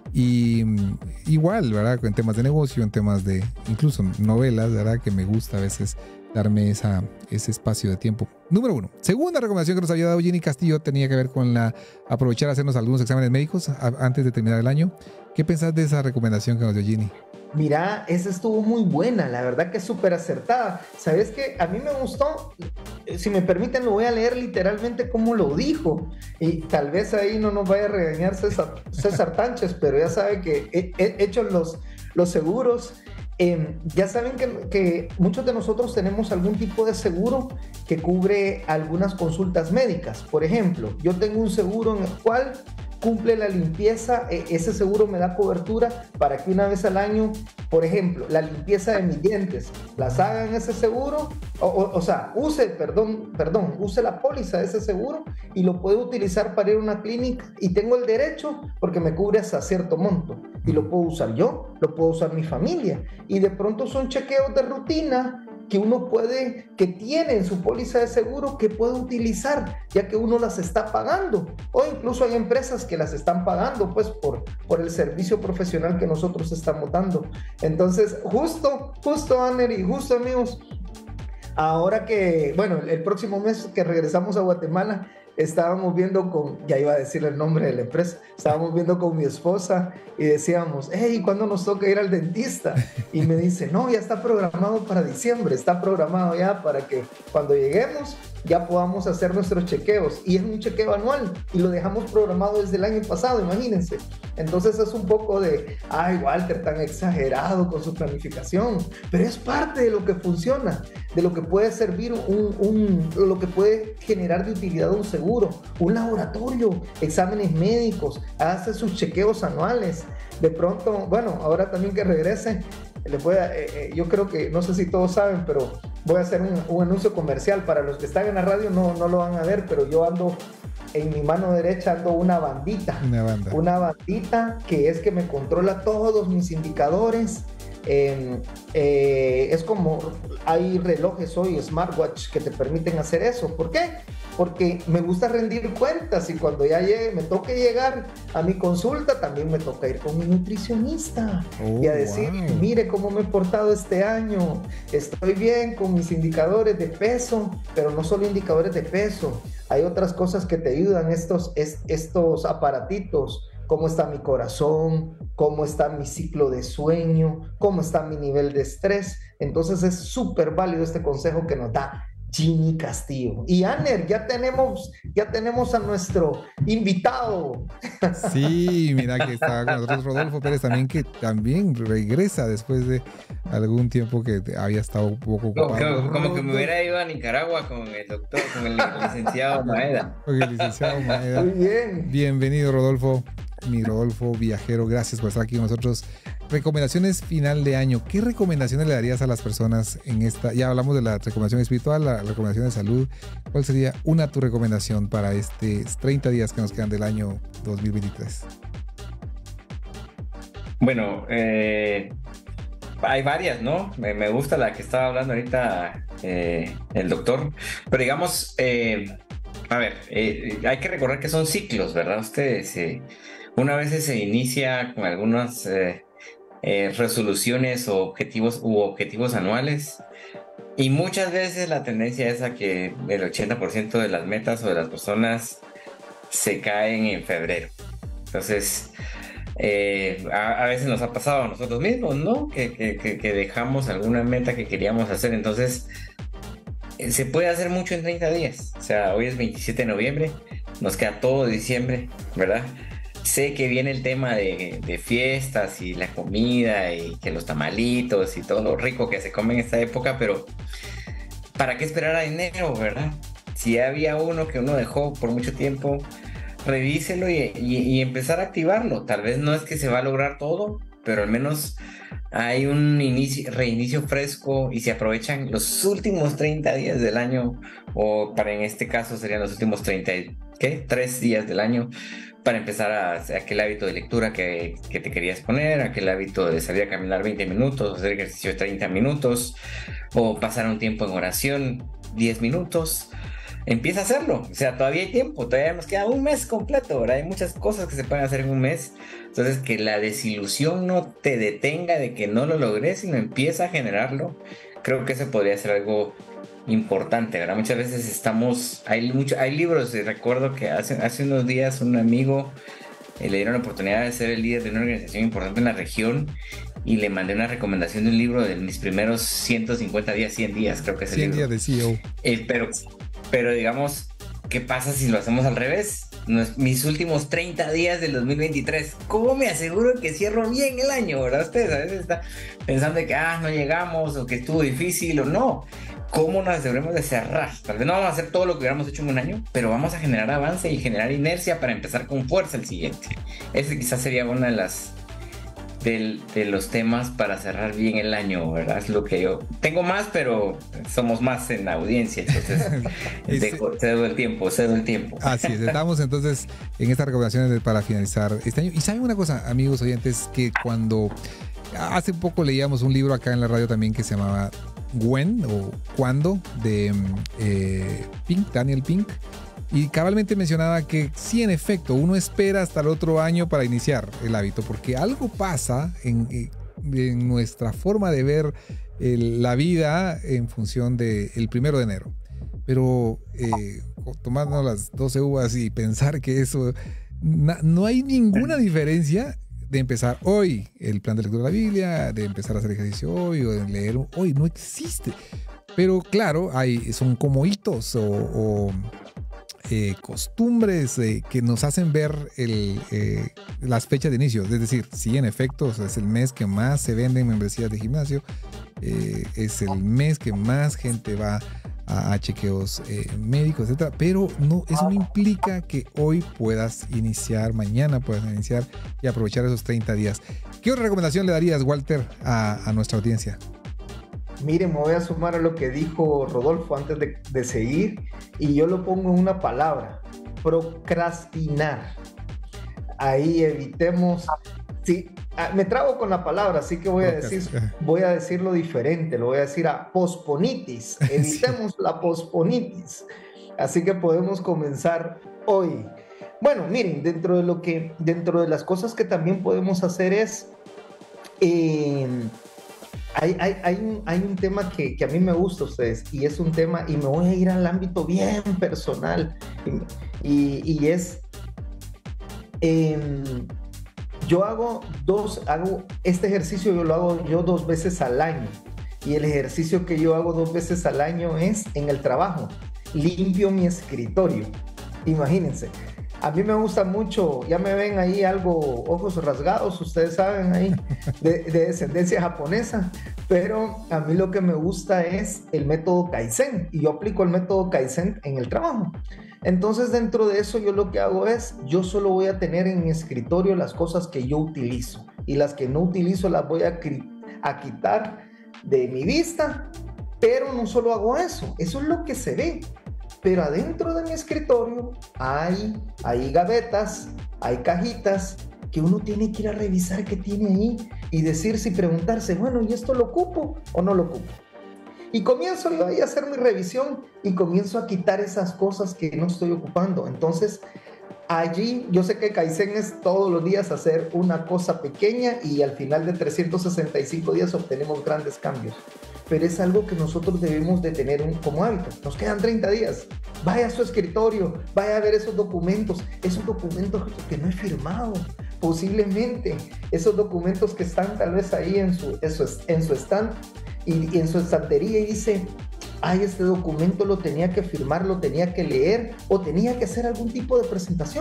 Y igual, ¿verdad? En temas de negocio, en temas de incluso novelas, ¿verdad? Que me gusta a veces darme esa, ese espacio de tiempo. Número uno. Segunda recomendación que nos había dado Ginny Castillo tenía que ver con la aprovechar a hacernos algunos exámenes médicos a, antes de terminar el año. ¿Qué pensás de esa recomendación que nos dio Ginny? Mira, esa estuvo muy buena, la verdad que es súper acertada. ¿Sabes qué? A mí me gustó, si me permiten lo voy a leer literalmente como lo dijo, y tal vez ahí no nos vaya a regañar César, César Tánchez, pero ya sabe que he, he hecho los, los seguros. Eh, ya saben que, que muchos de nosotros tenemos algún tipo de seguro que cubre algunas consultas médicas. Por ejemplo, yo tengo un seguro en el cual cumple la limpieza, eh, ese seguro me da cobertura para que una vez al año, por ejemplo, la limpieza de mis dientes, las haga en ese seguro, o, o, o sea, use, perdón, perdón, use la póliza de ese seguro y lo puedo utilizar para ir a una clínica y tengo el derecho porque me cubre hasta cierto monto y lo puedo usar yo, lo puedo usar mi familia y de pronto son chequeos de rutina que uno puede, que tiene en su póliza de seguro que puede utilizar, ya que uno las está pagando, o incluso hay empresas que las están pagando, pues, por, por el servicio profesional que nosotros estamos dando. Entonces, justo, justo, Aner, y justo, amigos, ahora que, bueno, el próximo mes que regresamos a Guatemala, estábamos viendo con, ya iba a decir el nombre de la empresa, estábamos viendo con mi esposa y decíamos, hey, ¿cuándo nos toca ir al dentista? Y me dice, no, ya está programado para diciembre, está programado ya para que cuando lleguemos ya podamos hacer nuestros chequeos. Y es un chequeo anual y lo dejamos programado desde el año pasado, imagínense. Entonces es un poco de, ay, Walter, tan exagerado con su planificación, pero es parte de lo que funciona, de lo que puede servir un, un lo que puede generar de utilidad un seguro, un laboratorio, exámenes médicos, hace sus chequeos anuales. De pronto, bueno, ahora también que regrese, les voy a, eh, eh, yo creo que, no sé si todos saben, pero voy a hacer un, un anuncio comercial. Para los que están en la radio no, no lo van a ver, pero yo ando, en mi mano derecha ando una bandita. Una banda. Una bandita que es que me controla todos mis indicadores. Eh, eh, es como, hay relojes hoy, smartwatch, que te permiten hacer eso. ¿Por qué? Porque me gusta rendir cuentas y cuando ya llegue, me toque llegar a mi consulta, también me toca ir con mi nutricionista oh, y a decir, wow. Mire cómo me he portado este año, estoy bien con mis indicadores de peso, pero no solo indicadores de peso, hay otras cosas que te ayudan, estos, es, estos aparatitos, cómo está mi corazón, cómo está mi ciclo de sueño, cómo está mi nivel de estrés. Entonces es súper válido este consejo que nos da Ginny Castillo. Y Aner, ya tenemos, ya tenemos a nuestro invitado. Sí, mira que está con nosotros Rodolfo Pérez también, que también regresa después de algún tiempo que había estado un poco ocupado. Como, como que me hubiera ido a Nicaragua con el doctor, con el licenciado Maeda. Con el licenciado Maeda. Muy bien. Bienvenido, Rodolfo. Mi Rodolfo viajero, gracias por estar aquí con nosotros. Recomendaciones final de año. ¿Qué recomendaciones le darías a las personas en esta? Ya hablamos de la recomendación espiritual, la recomendación de salud. ¿Cuál sería una tu recomendación para estos treinta días que nos quedan del año dos mil veintitrés? Bueno, eh, hay varias, ¿no? Me, me gusta la que estaba hablando ahorita eh, el doctor. Pero digamos, eh, a ver, eh, hay que recordar que son ciclos, ¿verdad? Ustedes, eh, una vez se inicia con algunas eh, eh, resoluciones o objetivos u objetivos anuales y muchas veces la tendencia es a que el ochenta por ciento de las metas o de las personas se caen en febrero. Entonces, eh, a, a veces nos ha pasado a nosotros mismos, ¿no? Que, que, que, que dejamos alguna meta que queríamos hacer. Entonces, eh, se puede hacer mucho en treinta días. O sea, hoy es veintisiete de noviembre, nos queda todo diciembre, ¿verdad? sé que viene el tema de, de fiestas y la comida y que los tamalitos y todo lo rico que se come en esta época, pero ¿para qué esperar a enero, verdad? Si había uno que uno dejó por mucho tiempo, revíselo y, y, y empezar a activarlo. Tal vez no es que se va a lograr todo, pero al menos hay un inicio, reinicio fresco y se aprovechan los últimos treinta días del año, o para en este caso serían los últimos treinta, ¿qué? tres días del año, para empezar a hacer aquel hábito de lectura que, que te querías poner, aquel hábito de salir a caminar veinte minutos, hacer ejercicio de treinta minutos, o pasar un tiempo en oración diez minutos. Empieza a hacerlo, o sea, todavía hay tiempo, todavía nos queda un mes completo, ¿verdad? Hay muchas cosas que se pueden hacer en un mes, entonces que la desilusión no te detenga de que no lo logres, sino empieza a generarlo. Creo que eso podría ser algo importante, ¿verdad? Muchas veces estamos, hay, mucho, hay libros, y recuerdo que hace, hace unos días un amigo eh, le dieron la oportunidad de ser el líder de una organización importante en la región, y le mandé una recomendación de un libro de mis primeros ciento cincuenta días, cien días, creo que es el cien libro. días de C E O. Eh, pero... Pero digamos, ¿qué pasa si lo hacemos al revés? Mis últimos treinta días del dos mil veintitrés, ¿cómo me aseguro que cierro bien el año? ¿Verdad? Ustedes a veces están pensando de que ah, no llegamos, o que estuvo difícil, o no. ¿Cómo nos aseguremos de cerrar? Tal vez no vamos a hacer todo lo que hubiéramos hecho en un año, pero vamos a generar avance y generar inercia para empezar con fuerza el siguiente. Ese quizás sería una de las... De, de los temas para cerrar bien el año, ¿verdad? Es lo que yo tengo más, pero somos más en la audiencia, entonces dejo, cedo el tiempo, cedo el tiempo. Así es, estamos entonces en estas recomendaciones para finalizar este año. Y saben una cosa, amigos oyentes, que cuando hace poco leíamos un libro acá en la radio también que se llamaba When o Cuando, de eh, Pink, Daniel Pink. Y cabalmente mencionaba que sí, en efecto, uno espera hasta el otro año para iniciar el hábito, porque algo pasa en, en nuestra forma de ver el, la vida en función del primero de enero. Pero eh, tomarnos las doce uvas y pensar que eso, na, no hay ninguna diferencia de empezar hoy el plan de lectura de la Biblia, de empezar a hacer ejercicio hoy o de leer hoy, no existe. Pero claro, hay, son como hitos o... o Eh, costumbres eh, que nos hacen ver el, eh, las fechas de inicio. Es decir, sí, en efecto, o sea, es el mes que más se venden membresías de gimnasio, eh, es el mes que más gente va a, a chequeos eh, médicos, etcétera. Pero no, eso no implica que hoy puedas iniciar, mañana puedas iniciar y aprovechar esos treinta días. ¿Qué otra recomendación le darías, Walter, a, a nuestra audiencia? Miren, me voy a sumar a lo que dijo Rodolfo antes de, de seguir, y yo lo pongo en una palabra: procrastinar. Ahí evitemos, sí, me trago con la palabra, así que voy a decir, voy a decirlo diferente, lo voy a decir a posponitis. Evitemos sí. la posponitis. Así que podemos comenzar hoy. Bueno, miren, dentro de lo que, dentro de las cosas que también podemos hacer es eh, Hay, hay, hay, un, hay un tema que, que a mí me gusta a ustedes, y es un tema, y me voy a ir al ámbito bien personal, y, y, y es, eh, yo hago dos, hago este ejercicio, yo lo hago yo dos veces al año, y el ejercicio que yo hago dos veces al año es en el trabajo, limpio mi escritorio, imagínense. A mí me gusta mucho, ya me ven ahí algo, ojos rasgados, ustedes saben ahí, de, de descendencia japonesa, pero a mí lo que me gusta es el método Kaizen, y yo aplico el método Kaizen en el trabajo. Entonces, dentro de eso, yo lo que hago es, yo solo voy a tener en mi escritorio las cosas que yo utilizo, y las que no utilizo las voy a, a quitar de mi vista, pero no solo hago eso, eso es lo que se ve. Pero adentro de mi escritorio hay, hay gavetas, hay cajitas que uno tiene que ir a revisar qué tiene ahí y decirse y preguntarse, bueno, ¿y esto lo ocupo o no lo ocupo? Y comienzo yo ahí a hacer mi revisión y comienzo a quitar esas cosas que no estoy ocupando. Entonces, allí yo sé que Kaizen es todos los días hacer una cosa pequeña y al final de trescientos sesenta y cinco días obtenemos grandes cambios. Pero es algo que nosotros debemos de tener un, como hábito. Nos quedan treinta días. Vaya a su escritorio, vaya a ver esos documentos, esos documentos que no he firmado, posiblemente, esos documentos que están tal vez ahí en su, en su, en su stand y, y en su estantería, y dice, ay, este documento lo tenía que firmar, lo tenía que leer o tenía que hacer algún tipo de presentación.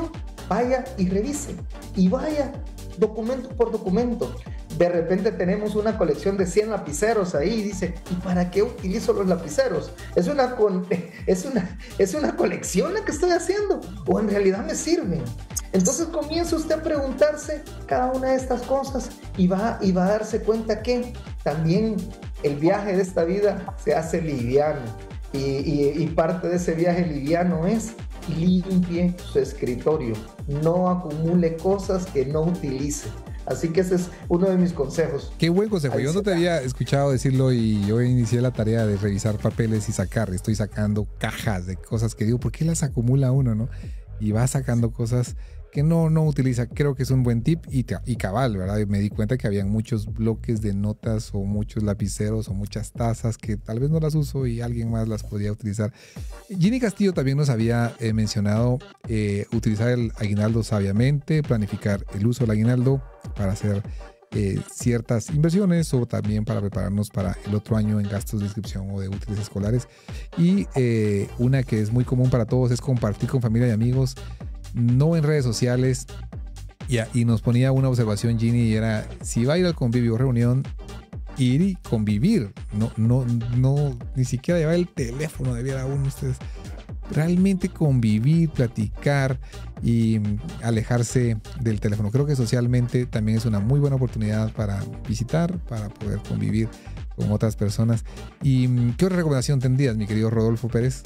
vaya y revise, y vaya documento por documento. De repente tenemos una colección de cien lapiceros ahí y dice, ¿y para qué utilizo los lapiceros? ¿Es una, con, es una, es una colección la que estoy haciendo? ¿O en realidad me sirven? Entonces comienza usted a preguntarse cada una de estas cosas y va, y va a darse cuenta que también el viaje de esta vida se hace liviano. Y, y, y parte de ese viaje liviano es limpie su escritorio, no acumule cosas que no utilice. Así que ese es uno de mis consejos. Qué buen consejo. Yo no te había escuchado decirlo y hoy inicié la tarea de revisar papeles y sacar. Estoy sacando cajas de cosas que digo, ¿por qué las acumula uno, no? Y va sacando cosas que no, no utiliza. Creo que es un buen tip y, y cabal, ¿verdad? Me di cuenta que habían muchos bloques de notas o muchos lapiceros o muchas tazas que tal vez no las uso y alguien más las podía utilizar. Ginny Castillo también nos había eh, mencionado eh, utilizar el aguinaldo sabiamente, planificar el uso del aguinaldo para hacer eh, ciertas inversiones o también para prepararnos para el otro año en gastos de inscripción o de útiles escolares. Y eh, una que es muy común para todos es compartir con familia y amigos, no en redes sociales. Y, y nos ponía una observación Ginny y era, si va a ir al convivio o reunión, ir y convivir, no, no, no, ni siquiera llevar el teléfono, debiera uno ustedes realmente convivir, platicar y alejarse del teléfono. Creo que socialmente también es una muy buena oportunidad para visitar, para poder convivir con otras personas. ¿Y qué otra recomendación tendrías, mi querido Rodolfo Pérez?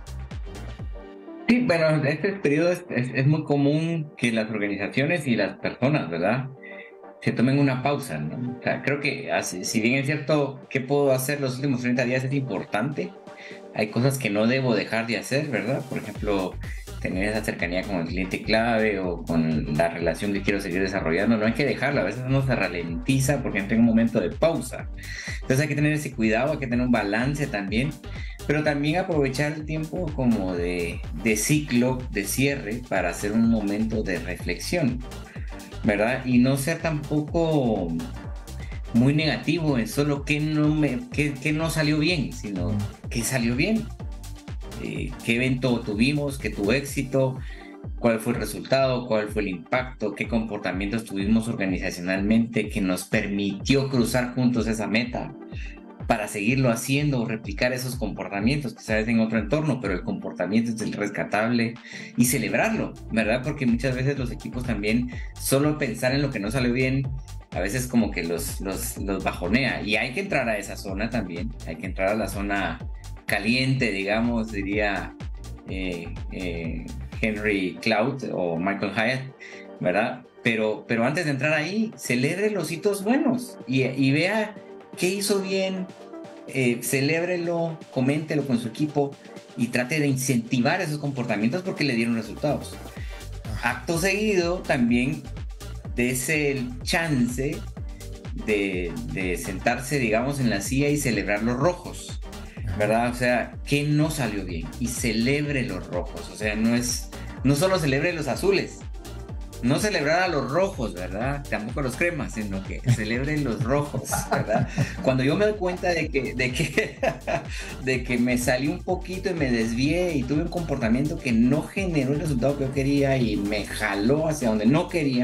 Sí, bueno, en este periodo es, es, es muy común que las organizaciones y las personas, ¿verdad?, se tomen una pausa, ¿no? O sea, creo que así, si bien es cierto que puedo hacer los últimos treinta días es importante, hay cosas que no debo dejar de hacer, ¿verdad? Por ejemplo, tener esa cercanía con el cliente clave o con la relación que quiero seguir desarrollando, no hay que dejarla, a veces uno se ralentiza porque entra en un momento de pausa. Entonces hay que tener ese cuidado, hay que tener un balance también, pero también aprovechar el tiempo como de, de ciclo, de cierre, para hacer un momento de reflexión, ¿verdad? Y no ser tampoco muy negativo en solo qué no, me, qué, qué no salió bien, sino qué salió bien, eh, qué evento tuvimos, qué tuvo éxito, cuál fue el resultado, cuál fue el impacto, qué comportamientos tuvimos organizacionalmente que nos permitió cruzar juntos esa meta para seguirlo haciendo o replicar esos comportamientos, quizás en otro entorno, pero el comportamiento es el rescatable y celebrarlo, ¿verdad? Porque muchas veces los equipos también solo pensar en lo que no salió bien a veces como que los, los, los bajonea, y hay que entrar a esa zona también, hay que entrar a la zona caliente, digamos, diría eh, eh, Henry Cloud o Michael Hyatt, ¿verdad? Pero, pero antes de entrar ahí, celebre los hitos buenos y, y vea qué hizo bien, eh, celébrelo, coméntelo con su equipo y trate de incentivar esos comportamientos porque le dieron resultados. Acto seguido, también dese el chance de, de sentarse, digamos, en la silla y celebrar los rojos, ¿verdad? O sea, ¿qué no salió bien? Y celebre los rojos, o sea, no es, no solo celebre los azules, no celebrar a los rojos, ¿verdad? Tampoco los cremas, sino que celebren los rojos, ¿verdad? Cuando yo me doy cuenta de que, de que, de que me salí un poquito y me desvié y tuve un comportamiento que no generó el resultado que yo quería y me jaló hacia donde no quería,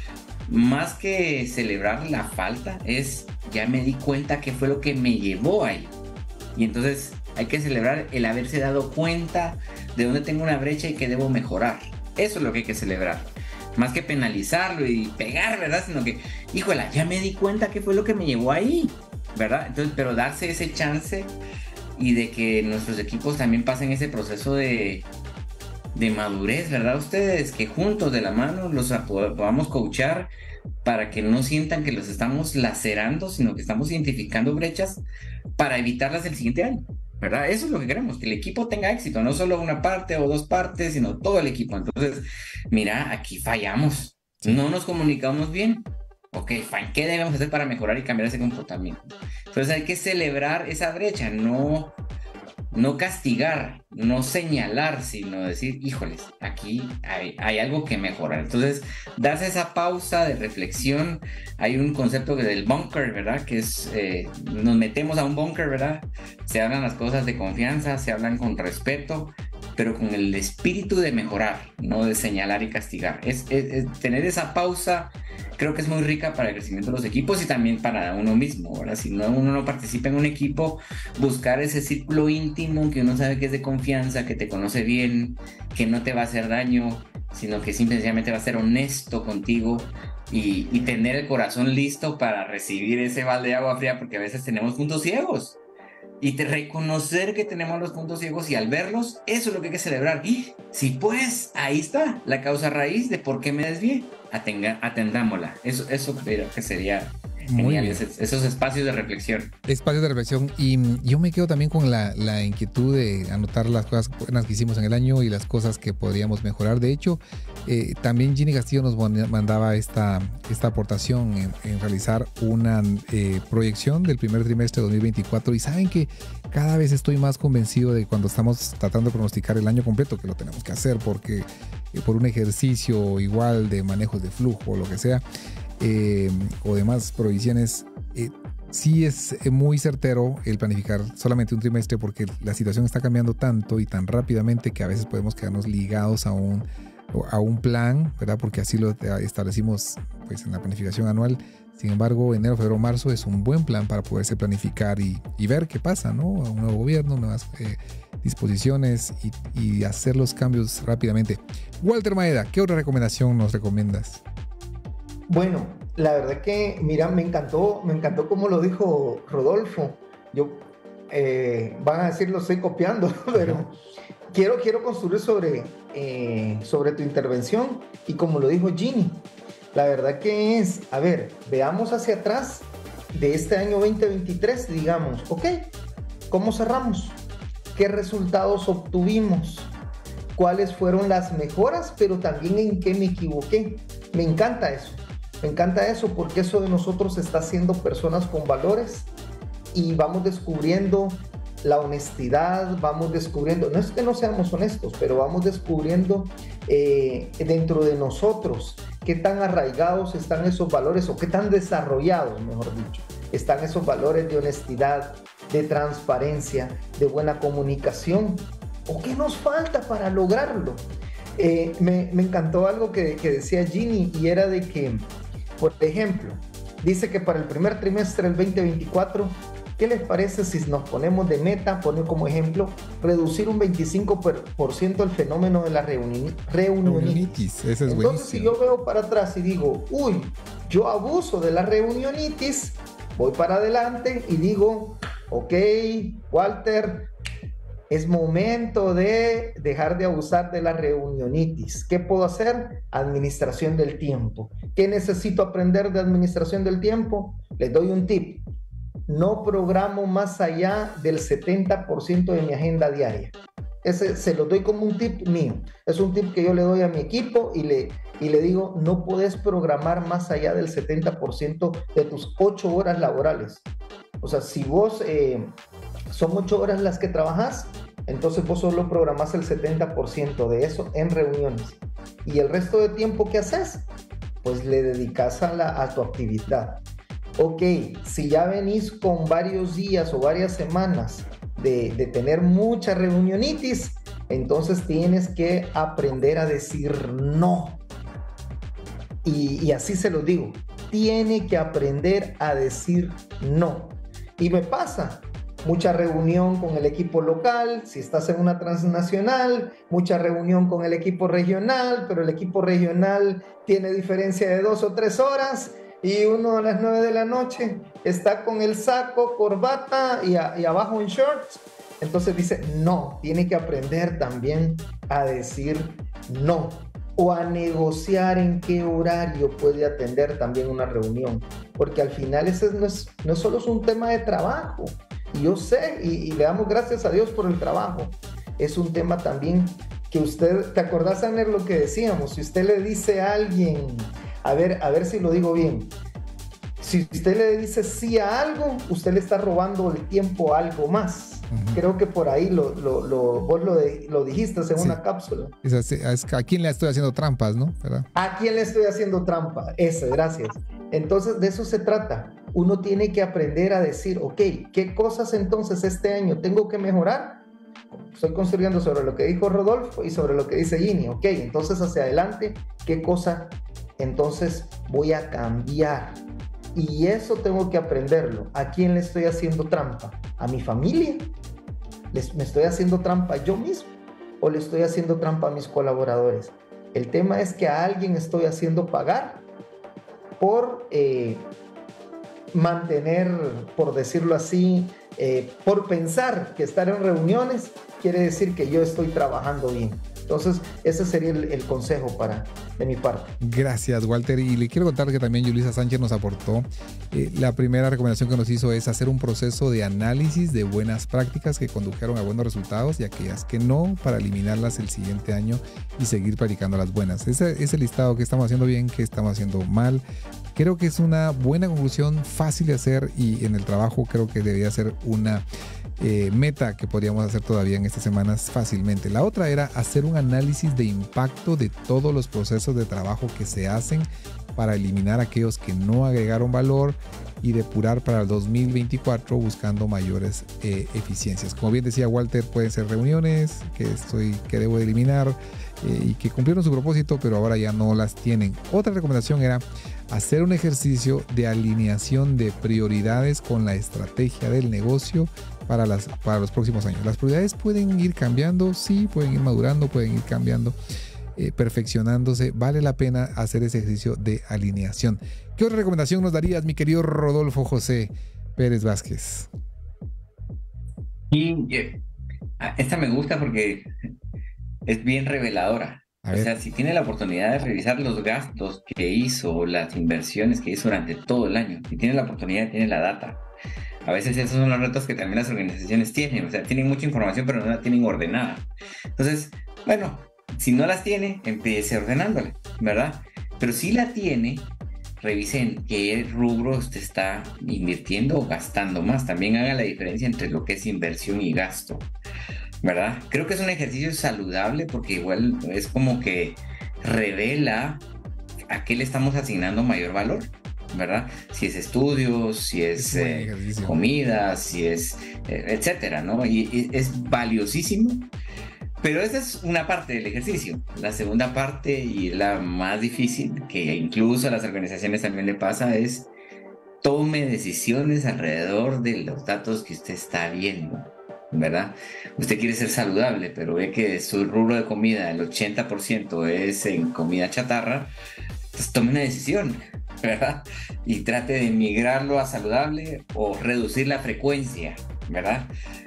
más que celebrar la falta, es ya me di cuenta qué fue lo que me llevó ahí. Y entonces hay que celebrar el haberse dado cuenta de dónde tengo una brecha y que debo mejorar. Eso es lo que hay que celebrar. Más que penalizarlo y pegar, ¿verdad? Sino que, híjola, ya me di cuenta qué fue lo que me llevó ahí, ¿verdad? Entonces, pero darse ese chance y de que nuestros equipos también pasen ese proceso de, de madurez, ¿verdad? Ustedes, que juntos de la mano los podamos coachar para que no sientan que los estamos lacerando, sino que estamos identificando brechas para evitarlas el siguiente año, ¿verdad? Eso es lo que queremos, que el equipo tenga éxito, no solo una parte o dos partes, sino todo el equipo. Entonces, mira, aquí fallamos, no nos comunicamos bien. Ok, fine, ¿qué debemos hacer para mejorar y cambiar ese comportamiento? Entonces hay que celebrar esa brecha, no, no castigar, no señalar, sino decir, híjoles, aquí hay, hay algo que mejorar. Entonces, darse esa pausa de reflexión. Hay un concepto del bunker, ¿verdad? Que es, eh, nos metemos a un bunker, ¿verdad? Se hablan las cosas de confianza, se hablan con respeto, pero con el espíritu de mejorar, no de señalar y castigar. Es, es, es tener esa pausa, creo que es muy rica para el crecimiento de los equipos y también para uno mismo, ¿verdad? Si no, uno no participa en un equipo, buscar ese círculo íntimo que uno sabe que es de confianza, que te conoce bien, que no te va a hacer daño, sino que simplemente va a ser honesto contigo y, y tener el corazón listo para recibir ese balde de agua fría, porque a veces tenemos puntos ciegos. Y te reconocer que tenemos los puntos ciegos y al verlos, eso es lo que hay que celebrar. Y sí, pues, ahí está la causa raíz de por qué me desvié. Atenga, atendámosla. Eso, eso creo que sería genial, esos, esos espacios de reflexión. Espacios de reflexión. Y yo me quedo también con la, la inquietud de anotar las cosas buenas que hicimos en el año y las cosas que podríamos mejorar. De hecho, eh, también Ginny Castillo nos mandaba esta, esta aportación en, en realizar una eh, proyección del primer trimestre de dos mil veinticuatro. Y saben que cada vez estoy más convencido de cuando estamos tratando de pronosticar el año completo, que lo tenemos que hacer porque eh, por un ejercicio igual de manejos de flujo o lo que sea, Eh, o demás provisiones, eh, sí es muy certero el planificar solamente un trimestre porque la situación está cambiando tanto y tan rápidamente que a veces podemos quedarnos ligados a un, a un plan, ¿verdad? Porque así lo establecimos pues, en la planificación anual. Sin embargo, enero, febrero, marzo es un buen plan para poderse planificar y, y ver qué pasa, ¿no? Un nuevo gobierno, nuevas eh, disposiciones y, y hacer los cambios rápidamente. Walter Maeda, ¿qué otra recomendación nos recomiendas? Bueno, la verdad que, mira, me encantó, me encantó como lo dijo Rodolfo. Yo, eh, van a decir, lo estoy copiando, pero quiero, quiero construir sobre, eh, sobre tu intervención y como lo dijo Ginny. La verdad que es, a ver, veamos hacia atrás de este año veinte veintitrés, digamos, ok, ¿cómo cerramos? ¿Qué resultados obtuvimos? ¿Cuáles fueron las mejoras? Pero también en qué me equivoqué. Me encanta eso. Me encanta eso porque eso de nosotros está haciendo personas con valores y vamos descubriendo la honestidad, vamos descubriendo, no es que no seamos honestos, pero vamos descubriendo eh, dentro de nosotros qué tan arraigados están esos valores o qué tan desarrollados, mejor dicho, están esos valores de honestidad, de transparencia, de buena comunicación o qué nos falta para lograrlo. Eh, me, me encantó algo que, que decía Ginny y era de que, por ejemplo, dice que para el primer trimestre del veinte veinticuatro, ¿qué les parece si nos ponemos de meta, poner como ejemplo, reducir un veinticinco por ciento el fenómeno de la reunión, reunionitis? Ese es Entonces, buenísimo. Si yo veo para atrás y digo, uy, yo abuso de la reunionitis, voy para adelante y digo, ok, Walter, es momento de dejar de abusar de la reunionitis. ¿Qué puedo hacer? Administración del tiempo. ¿Qué necesito aprender de administración del tiempo? Les doy un tip. No programo más allá del setenta por ciento de mi agenda diaria. Ese se lo doy como un tip mío. Es un tip que yo le doy a mi equipo y le, y le digo, no puedes programar más allá del setenta por ciento de tus ocho horas laborales. O sea, si vos... Eh, son ocho horas las que trabajas, entonces vos solo programás el setenta por ciento de eso en reuniones. Y el resto de tiempo que haces, pues le dedicas a, la, a tu actividad. Ok, si ya venís con varios días o varias semanas de, de tener mucha reunionitis, entonces tienes que aprender a decir no. Y, y así se lo digo, tiene que aprender a decir no. Y me pasa... mucha reunión con el equipo local, si estás en una transnacional, mucha reunión con el equipo regional, pero el equipo regional tiene diferencia de dos o tres horas y uno a las nueve de la noche está con el saco, corbata y, a, y abajo en shorts. Entonces dice, no, tiene que aprender también a decir no o a negociar en qué horario puede atender también una reunión, porque al final ese no es, no solo es un tema de trabajo. Y yo sé, y, y le damos gracias a Dios por el trabajo. Es un tema también que usted, ¿te acordás, Aner, lo que decíamos? Si usted le dice a alguien, a ver, a ver si lo digo bien, si usted le dice sí a algo, usted le está robando el tiempo a algo más. Uh-huh. Creo que por ahí lo, lo, lo, vos lo, de, lo dijiste en sí. Una cápsula. Es así, es, ¿a quién le estoy haciendo trampas, no? ¿Verdad? ¿A quién le estoy haciendo trampa? Eso, gracias. Entonces, de eso se trata. Uno tiene que aprender a decir, ok, ¿qué cosas entonces este año tengo que mejorar? estoy construyendo sobre lo que dijo Rodolfo y sobre lo que dice Ginny. Ok, entonces hacia adelante, ¿qué cosa entonces voy a cambiar? Y eso tengo que aprenderlo. ¿A quién le estoy haciendo trampa? ¿A mi familia? ¿Les, ¿Me estoy haciendo trampa yo mismo? ¿O le estoy haciendo trampa a mis colaboradores? El tema es que a alguien estoy haciendo pagar por eh, mantener, por decirlo así, eh, por pensar que estar en reuniones quiere decir que yo estoy trabajando bien. Entonces, ese sería el, el consejo para, de mi parte. Gracias, Walter. Y le quiero contar que también Yulisa Sánchez nos aportó. Eh, la primera recomendación que nos hizo es hacer un proceso de análisis de buenas prácticas que condujeron a buenos resultados y aquellas que no, para eliminarlas el siguiente año y seguir practicando las buenas. Ese, ese listado que estamos haciendo bien, que estamos haciendo mal. Creo que es una buena conclusión, fácil de hacer, y en el trabajo creo que debería ser una eh, meta que podríamos hacer todavía en estas semanas fácilmente. La otra era hacer un análisis de impacto de todos los procesos de trabajo que se hacen para eliminar aquellos que no agregaron valor y depurar para el dos mil veinticuatro buscando mayores eh, eficiencias. Como bien decía Walter, pueden ser reuniones que, estoy, que debo de eliminar eh, y que cumplieron su propósito, pero ahora ya no las tienen. Otra recomendación era hacer un ejercicio de alineación de prioridades con la estrategia del negocio para, las, para los próximos años. Las prioridades pueden ir cambiando, sí, pueden ir madurando, pueden ir cambiando, eh, perfeccionándose. Vale la pena hacer ese ejercicio de alineación. ¿Qué otra recomendación nos darías, mi querido Rodolfo José Pérez Vázquez? Y eh, esta me gusta porque es bien reveladora. O sea, si tiene la oportunidad de revisar los gastos que hizo, las inversiones que hizo durante todo el año, si tiene la oportunidad, tiene la data. A veces esos son los retos que también las organizaciones tienen. O sea, tienen mucha información, pero no la tienen ordenada. Entonces, bueno, si no las tiene, empiece ordenándole, ¿verdad? Pero si la tiene, revisen qué rubro usted está invirtiendo o gastando más. También haga la diferencia entre lo que es inversión y gasto, ¿verdad? Creo que es un ejercicio saludable porque igual es como que revela a qué le estamos asignando mayor valor, ¿verdad? Si es estudios, si es, es eh, comida, si es eh, etcétera, ¿no? Y, y es valiosísimo. Pero esa es una parte del ejercicio. La segunda parte, y la más difícil, que incluso a las organizaciones también le pasa, es tome decisiones alrededor de los datos que usted está viendo, ¿verdad? Usted quiere ser saludable, pero ve que su rubro de comida, el ochenta por ciento es en comida chatarra. Entonces tome una decisión, ¿verdad? Y trate de migrarlo a saludable o reducir la frecuencia, ¿verdad?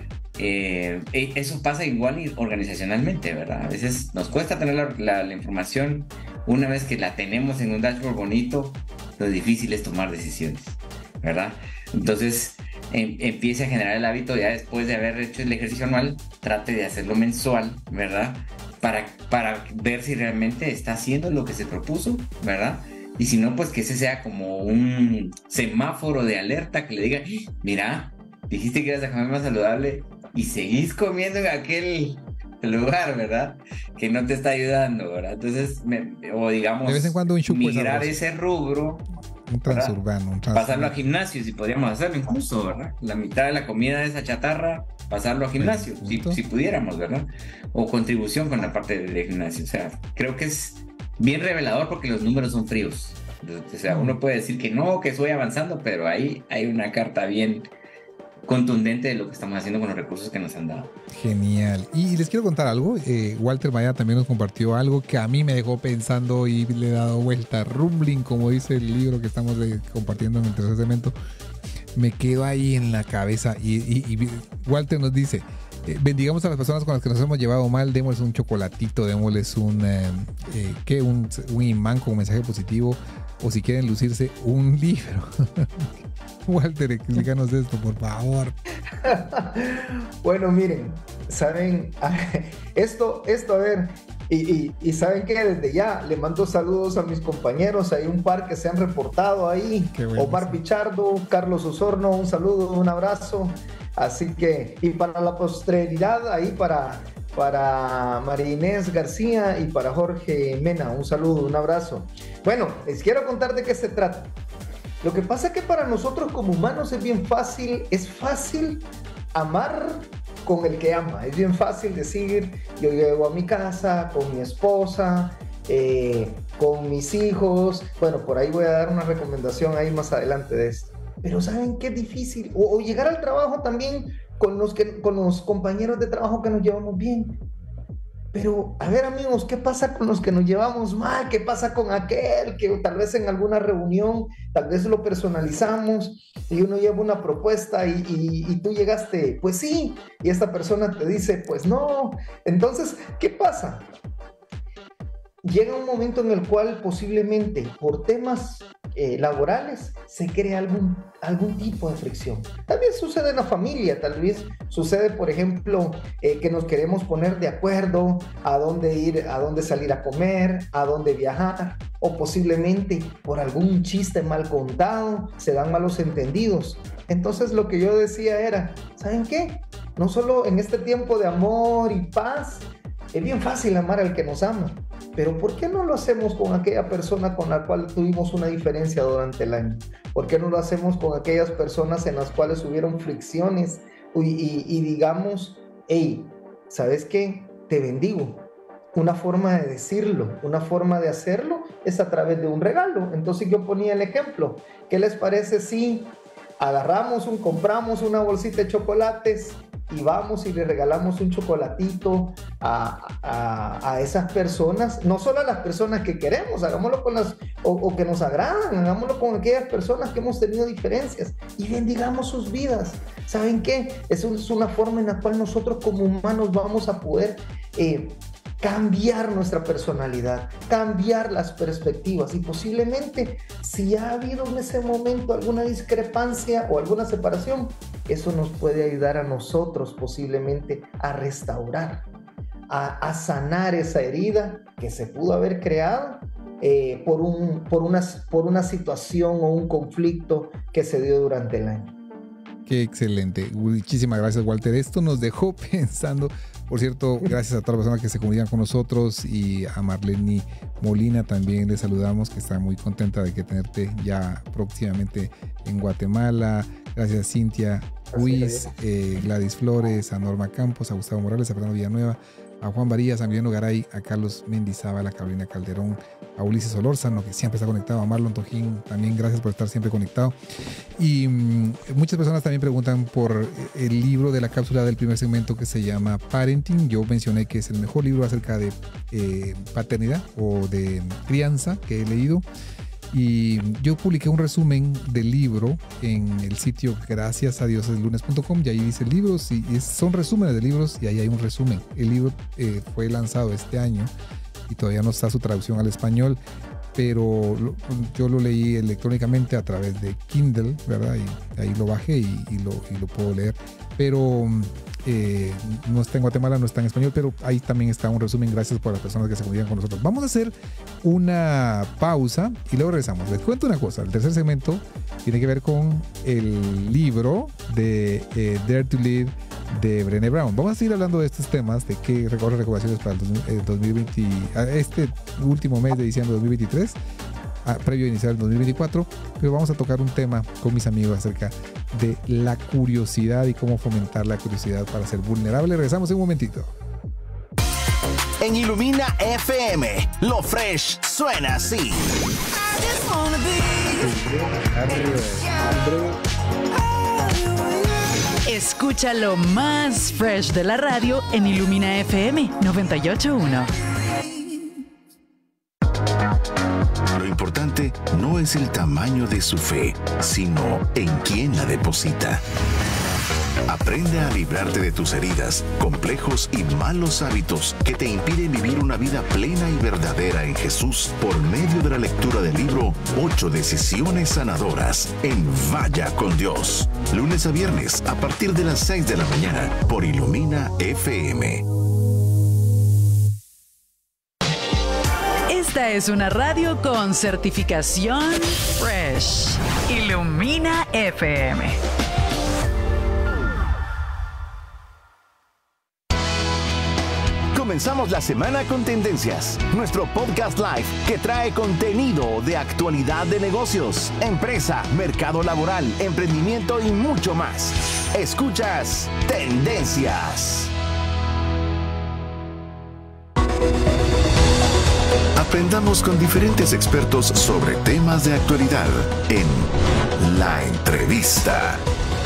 Eh, eso pasa igual organizacionalmente, ¿verdad? A veces nos cuesta tener la, la, la información. Una vez que la tenemos en un dashboard bonito, lo difícil es tomar decisiones, ¿verdad? Entonces em, empiece a generar el hábito ya después de haber hecho el ejercicio anual, trate de hacerlo mensual, ¿verdad? Para, para ver si realmente está haciendo lo que se propuso, ¿verdad? Y si no, pues que ese sea como un semáforo de alerta que le diga, mira, dijiste que ibas a comer más saludable y seguís comiendo en aquel lugar, ¿verdad? Que no te está ayudando, ¿verdad? Entonces, me, o digamos, de vez en cuando un migrar ese rubro, un transurbano, un transurbano, pasarlo a gimnasio, si podríamos hacerlo incluso, ¿verdad? La mitad de la comida de esa chatarra, pasarlo a gimnasio, si, si pudiéramos, ¿verdad? O contribución con la parte del gimnasio. O sea, creo que es bien revelador porque los números son fríos. O sea, uno puede decir que no, que estoy avanzando, pero ahí hay una carta bien contundente de lo que estamos haciendo con los recursos que nos han dado. Genial. Y les quiero contar algo. Eh, Walter Maya también nos compartió algo que a mí me dejó pensando y le he dado vuelta. Rumbling, como dice el libro que estamos de, compartiendo en el tercer segmento. Me quedo ahí en la cabeza. Y, y, y Walter nos dice, eh, bendigamos a las personas con las que nos hemos llevado mal, démosles un chocolatito, démosles un, eh, eh, ¿qué? un, un imán con mensaje positivo, o si quieren lucirse, un libro. Walter, explícanos esto, por favor. Bueno, miren, saben, esto, esto, a ver, y, y, y saben que desde ya le mando saludos a mis compañeros, hay un par que se han reportado ahí, bueno, Omar sí. Pichardo, Carlos Osorno, un saludo, un abrazo, así que, y para la posteridad, ahí para, para María Inés García y para Jorge Mena, un saludo, un abrazo. Bueno, les quiero contar de qué se trata. Lo que pasa es que para nosotros como humanos es bien fácil, es fácil amar con el que ama. Es bien fácil decir, yo llego a mi casa con mi esposa, eh, con mis hijos. Bueno, por ahí voy a dar una recomendación ahí más adelante de esto. Pero ¿saben qué difícil? O, o llegar al trabajo también con los, que, con los compañeros de trabajo que nos llevamos bien. Pero, a ver, amigos, ¿qué pasa con los que nos llevamos mal? ¿Qué pasa con aquel que tal vez en alguna reunión, tal vez lo personalizamos y uno lleva una propuesta y, y, y tú llegaste, pues sí, y esta persona te dice, pues no. Entonces, ¿qué pasa? Llega un momento en el cual posiblemente por temas eh, laborales se crea algún, algún tipo de fricción. Tal vez sucede en la familia, tal vez sucede, por ejemplo, eh, que nos queremos poner de acuerdo a dónde ir, a dónde salir a comer, a dónde viajar, o posiblemente por algún chiste mal contado se dan malos entendidos. Entonces lo que yo decía era, ¿saben qué? No solo en este tiempo de amor y paz, es bien fácil amar al que nos ama, pero ¿por qué no lo hacemos con aquella persona con la cual tuvimos una diferencia durante el año? ¿Por qué no lo hacemos con aquellas personas en las cuales hubieron fricciones y, y, y digamos, hey, ¿sabes qué? Te bendigo. Una forma de decirlo, una forma de hacerlo es a través de un regalo. Entonces yo ponía el ejemplo. ¿Qué les parece si agarramos, un, compramos una bolsita de chocolates y vamos y le regalamos un chocolatito a, a, a esas personas? No solo a las personas que queremos, hagámoslo con las o, o que nos agradan, hagámoslo con aquellas personas que hemos tenido diferencias y bendigamos sus vidas. ¿Saben qué? Eso es una forma en la cual nosotros como humanos vamos a poder eh, cambiar nuestra personalidad, cambiar las perspectivas, y posiblemente si ha habido en ese momento alguna discrepancia o alguna separación, eso nos puede ayudar a nosotros posiblemente a restaurar, a, a sanar esa herida que se pudo haber creado eh, por, un, por, una, por una situación o un conflicto que se dio durante el año. Qué excelente. Muchísimas gracias, Walter. Esto nos dejó pensando. Por cierto, gracias a todas las personas que se comunican con nosotros, y a Marlene Molina también le saludamos, que está muy contenta de que tenerte ya próximamente en Guatemala. Gracias a Cintia Ruiz, eh, Gladys Flores, a Norma Campos, a Gustavo Morales, a Fernando Villanueva, a Juan Varillas, a Emiliano Garay, a Carlos Mendizábal, a Carolina Calderón, a Ulises Olórzano, que siempre está conectado, a Marlon Tojín, también gracias por estar siempre conectado. Y mmm, muchas personas también preguntan por el libro de la cápsula del primer segmento que se llama Parenting. Yo mencioné que es el mejor libro acerca de eh, paternidad o de crianza que he leído. Y yo publiqué un resumen del libro en el sitio gracias a dios el lunes punto com, y ahí dice libros, y son resúmenes de libros, y ahí hay un resumen. El libro eh, fue lanzado este año y todavía no está su traducción al español, pero lo, yo lo leí electrónicamente a través de Kindle, ¿verdad? Y ahí lo bajé y, y, lo, y lo puedo leer. Pero eh, no está en Guatemala, no está en español, pero ahí también está un resumen. Gracias por las personas que se comunican con nosotros. Vamos a hacer una pausa y luego regresamos. Les cuento una cosa, el tercer segmento tiene que ver con el libro de eh, Dare to Lead de Brené Brown. Vamos a seguir hablando de estos temas, de qué recorre recomendaciones para el dos mil veinte, este último mes de diciembre de dos mil veintitrés, a, previo a iniciar el dos mil veinticuatro, pero vamos a tocar un tema con mis amigos acerca de la curiosidad y cómo fomentar la curiosidad para ser vulnerable. Regresamos en un momentito. En Ilumina F M, lo fresh suena así. Escucha lo más fresh de la radio en Ilumina F M noventa y ocho punto uno. Lo importante no es el tamaño de su fe, sino en quién la deposita. Aprende a librarte de tus heridas, complejos y malos hábitos que te impiden vivir una vida plena y verdadera en Jesús por medio de la lectura del libro Ocho Decisiones Sanadoras en Vaya con Dios. Lunes a viernes a partir de las seis de la mañana por Ilumina F M. Esta es una radio con certificación Fresh. Ilumina F M. Comenzamos la semana con Tendencias, nuestro podcast live que trae contenido de actualidad de negocios, empresa, mercado laboral, emprendimiento y mucho más. Escuchas Tendencias. Aprendamos con diferentes expertos sobre temas de actualidad en La Entrevista.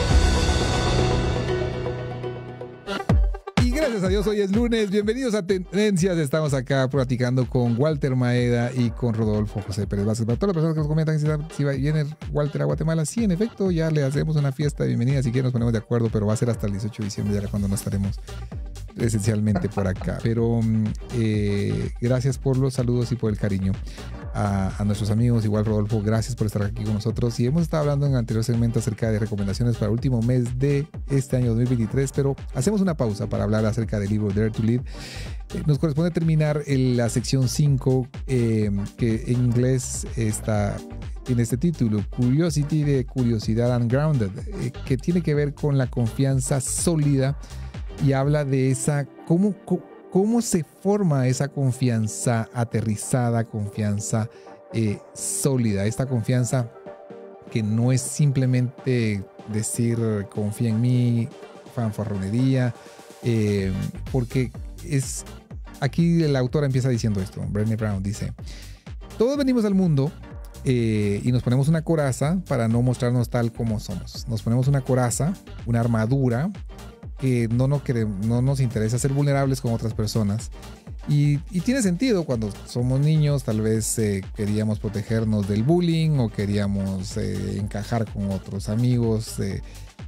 Gracias a Dios, hoy es lunes. Bienvenidos a Tendencias. Estamos acá platicando con Walter Maeda y con Rodolfo José Pérez Vázquez. Para todas las personas que nos comentan si, si viene Walter a Guatemala, sí, en efecto, ya le hacemos una fiesta de bienvenida. Si quieren nos ponemos de acuerdo, pero va a ser hasta el dieciocho de diciembre, ya cuando no estaremos esencialmente por acá. Pero eh, gracias por los saludos y por el cariño a, a nuestros amigos. Igual Rodolfo, gracias por estar aquí con nosotros. Y hemos estado hablando en el anterior segmento acerca de recomendaciones para el último mes de este año dos mil veintitrés, pero hacemos una pausa para hablar acerca del libro Dare to Lead. Eh, nos corresponde terminar en la sección cinco, eh, que en inglés está... tiene este título, Curiosity, de Curiosidad Ungrounded, eh, que tiene que ver con la confianza sólida y habla de esa, cómo, cómo, cómo se forma esa confianza aterrizada, confianza eh, sólida, esta confianza que no es simplemente decir confía en mí, fanfarronería, eh, porque es, aquí la autora empieza diciendo esto, Brené Brown dice, todos venimos al mundo Eh, y nos ponemos una coraza para no mostrarnos tal como somos. Nos ponemos una coraza, una armadura que no nos, queremos, no nos interesa ser vulnerables con otras personas. Y, y tiene sentido cuando somos niños, tal vez eh, queríamos protegernos del bullying o queríamos eh, encajar con otros amigos eh,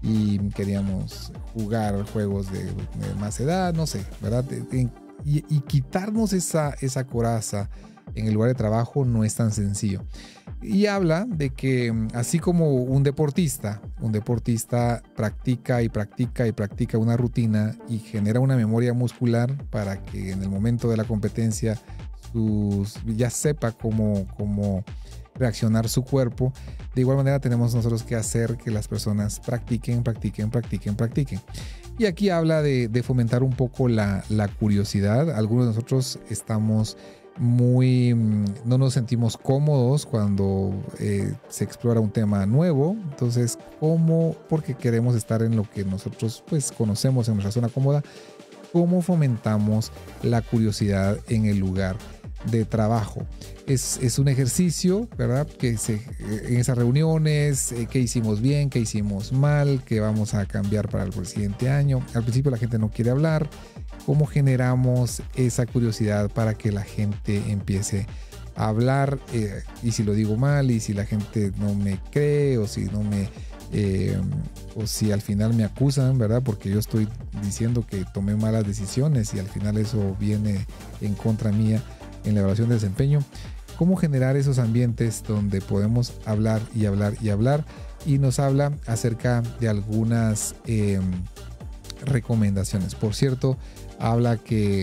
y queríamos jugar juegos de, de más edad, no sé, ¿verdad? Y, y quitarnos esa, esa coraza en el lugar de trabajo no es tan sencillo. Y habla de que así como un deportista, un deportista practica y practica y practica una rutina y genera una memoria muscular para que en el momento de la competencia sus, ya sepa cómo, cómo reaccionar su cuerpo, de igual manera tenemos nosotros que hacer que las personas practiquen, practiquen, practiquen, practiquen. Y aquí habla de, de fomentar un poco la, la curiosidad. Algunos de nosotros estamos muy, no nos sentimos cómodos cuando eh, se explora un tema nuevo. Entonces, ¿cómo? Porque queremos estar en lo que nosotros pues conocemos en nuestra zona cómoda. ¿Cómo fomentamos la curiosidad en el lugar de trabajo? Es, es un ejercicio, ¿verdad? Que se, en esas reuniones, eh, qué hicimos bien, qué hicimos mal, qué vamos a cambiar para el siguiente año. Al principio la gente no quiere hablar. ¿Cómo generamos esa curiosidad para que la gente empiece a hablar? Eh, y si lo digo mal, y si la gente no me cree, o si no me... Eh, o si al final me acusan, ¿verdad? Porque yo estoy diciendo que tomé malas decisiones y al final eso viene en contra mía en la evaluación de desempeño. ¿Cómo generar esos ambientes donde podemos hablar y hablar y hablar? Y nos habla acerca de algunas eh, recomendaciones. Por cierto, habla que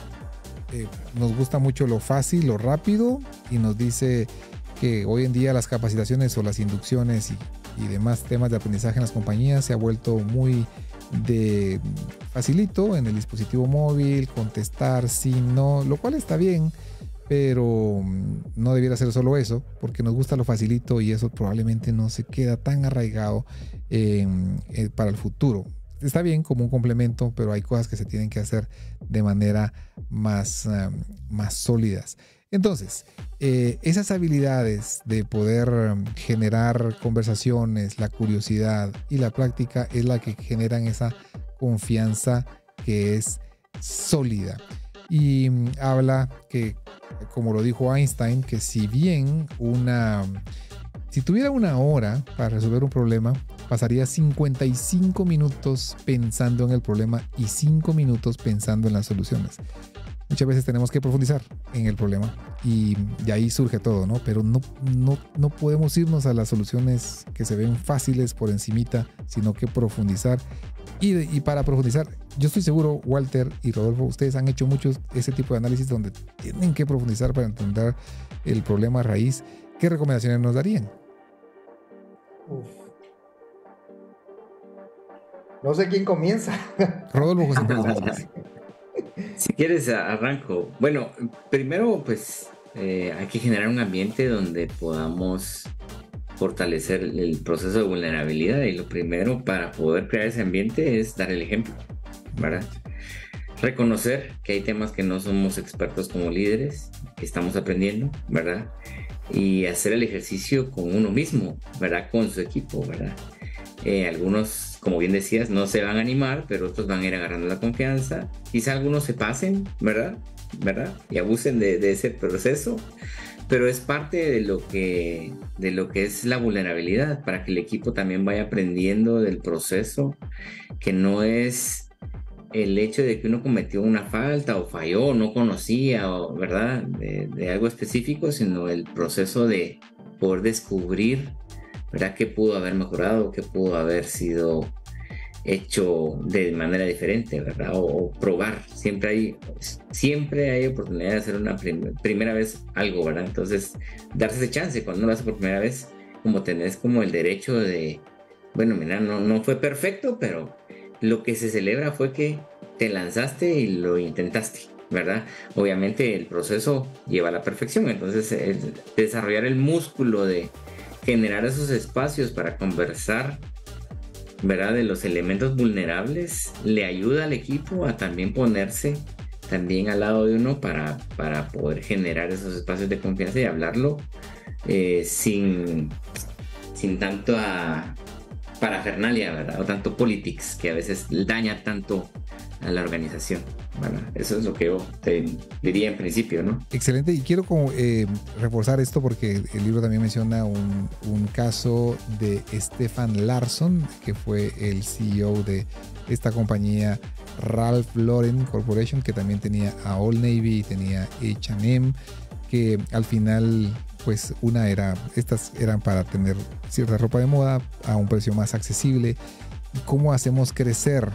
eh, nos gusta mucho lo fácil, lo rápido, y nos dice que hoy en día las capacitaciones o las inducciones y, y demás temas de aprendizaje en las compañías se ha vuelto muy de facilito en el dispositivo móvil, contestar sí, no, lo cual está bien, pero no debiera ser solo eso, porque nos gusta lo facilito y eso probablemente no se queda tan arraigado eh, eh, para el futuro. Está bien como un complemento, pero hay cosas que se tienen que hacer de manera más, uh, más sólidas. Entonces, eh, esas habilidades de poder generar conversaciones, la curiosidad y la práctica es la que generan esa confianza que es sólida. Y um, habla que, como lo dijo Einstein, que si bien una... Si tuviera una hora para resolver un problema, pasaría cincuenta y cinco minutos pensando en el problema y cinco minutos pensando en las soluciones. Muchas veces tenemos que profundizar en el problema y de ahí surge todo, ¿no? Pero no, no, no podemos irnos a las soluciones que se ven fáciles por encimita, sino que profundizar. Y, y para profundizar, yo estoy seguro, Walter y Rodolfo, ustedes han hecho mucho ese tipo de análisis donde tienen que profundizar para entender el problema raíz. ¿Qué recomendaciones nos darían? Uf. No sé quién comienza. Rodolfo José Pérez. Si quieres, arranco. Bueno, primero, pues eh, hay que generar un ambiente donde podamos fortalecer el proceso de vulnerabilidad, y lo primero para poder crear ese ambiente es dar el ejemplo, ¿verdad? Reconocer que hay temas que no somos expertos como líderes, que estamos aprendiendo, ¿verdad? Y hacer el ejercicio con uno mismo, ¿verdad? Con su equipo, ¿verdad? Eh, algunos, como bien decías, no se van a animar, pero otros van a ir agarrando la confianza. Quizá algunos se pasen, ¿verdad? ¿verdad? Y abusen de, de ese proceso, pero es parte de lo que de lo que es la vulnerabilidad, para que el equipo también vaya aprendiendo del proceso, que no es el hecho de que uno cometió una falta o falló, no conocía, o, ¿verdad? De, de algo específico, sino el proceso de poder descubrir, ¿verdad? Qué pudo haber mejorado, qué pudo haber sido hecho de manera diferente, ¿verdad? O, o probar. Siempre hay, siempre hay oportunidad de hacer una prim- primera vez algo, ¿verdad? Entonces, darse ese chance cuando uno lo hace por primera vez, como tenés como el derecho de, bueno, mira, no, no fue perfecto, pero lo que se celebra fue que te lanzaste y lo intentaste, ¿verdad? Obviamente el proceso lleva a la perfección, entonces el desarrollar el músculo de generar esos espacios para conversar, ¿verdad? De los elementos vulnerables, le ayuda al equipo a también ponerse también al lado de uno para, para poder generar esos espacios de confianza y hablarlo eh, sin, sin tanto a parafernalia, ¿verdad? O tanto politics, que a veces daña tanto a la organización, ¿verdad? Eso es lo que yo te diría en principio, ¿no? Excelente, y quiero como, eh, reforzar esto porque el libro también menciona un, un caso de Stefan Larsson, que fue el C E O de esta compañía Ralph Lauren Corporation, que también tenía a Old Navy y tenía H and M, que al final, pues una era, estas eran para tener cierta ropa de moda a un precio más accesible. ¿Y cómo hacemos crecer?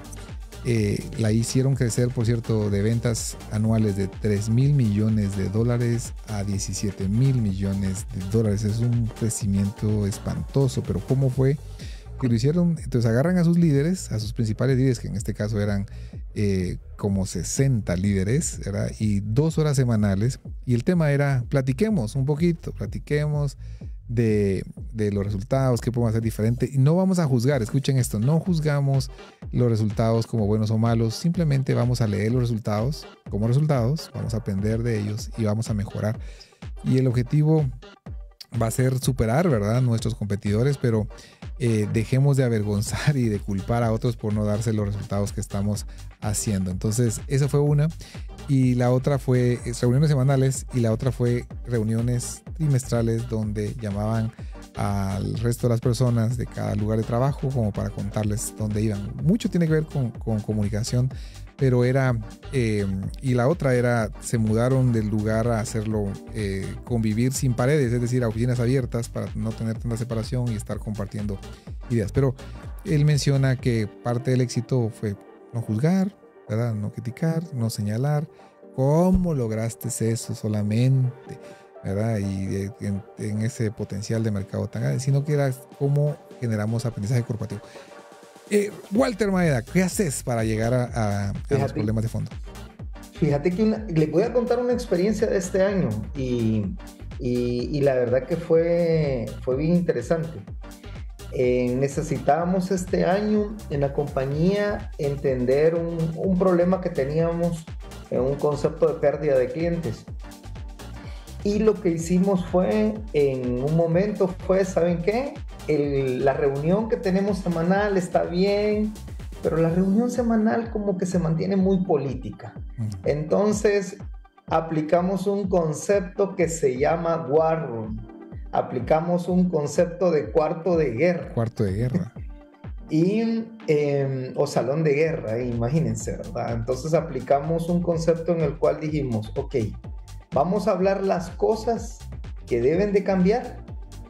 Eh, la hicieron crecer, por cierto, de ventas anuales de tres mil millones de dólares a diecisiete mil millones de dólares. Es un crecimiento espantoso, pero ¿cómo fue que lo hicieron? Entonces agarran a sus líderes, a sus principales líderes, que en este caso eran eh, como sesenta líderes, ¿verdad? Y dos horas semanales, y el tema era platiquemos un poquito, platiquemos de, de los resultados, qué podemos hacer diferente, y no vamos a juzgar. Escuchen esto, no juzgamos los resultados como buenos o malos, simplemente vamos a leer los resultados como resultados, vamos a aprender de ellos y vamos a mejorar. Y el objetivo va a ser superar, ¿verdad?, nuestros competidores, pero eh, dejemos de avergonzar y de culpar a otros por no darse los resultados que estamos haciendo. Entonces, esa fue una. Y la otra fue reuniones semanales, y la otra fue reuniones trimestrales donde llamaban al resto de las personas de cada lugar de trabajo como para contarles dónde iban. Mucho tiene que ver con, con comunicación, pero era, eh, y la otra era, se mudaron del lugar a hacerlo eh, convivir sin paredes, es decir, a oficinas abiertas para no tener tanta separación y estar compartiendo ideas. Pero él menciona que parte del éxito fue no juzgar, ¿verdad? No criticar, no señalar. ¿Cómo lograste eso solamente? ¿Verdad? Y en, en ese potencial de mercado tan grande, sino que era cómo generamos aprendizaje corporativo. Eh, Walter Maeda, ¿qué haces para llegar a, a, a los problemas de fondo? Fíjate que una, les voy a contar una experiencia de este año y, y, y la verdad que fue, fue bien interesante. Eh, necesitábamos este año en la compañía entender un, un problema que teníamos en un concepto de pérdida de clientes. Y lo que hicimos fue, en un momento fue, ¿saben qué? El, la reunión que tenemos semanal está bien, pero la reunión semanal como que se mantiene muy política. Entonces, aplicamos un concepto que se llama War Room. Aplicamos un concepto de cuarto de guerra. Cuarto de guerra. Y, eh, o salón de guerra, imagínense, ¿verdad? Entonces aplicamos un concepto en el cual dijimos, ok, vamos a hablar las cosas que deben de cambiar.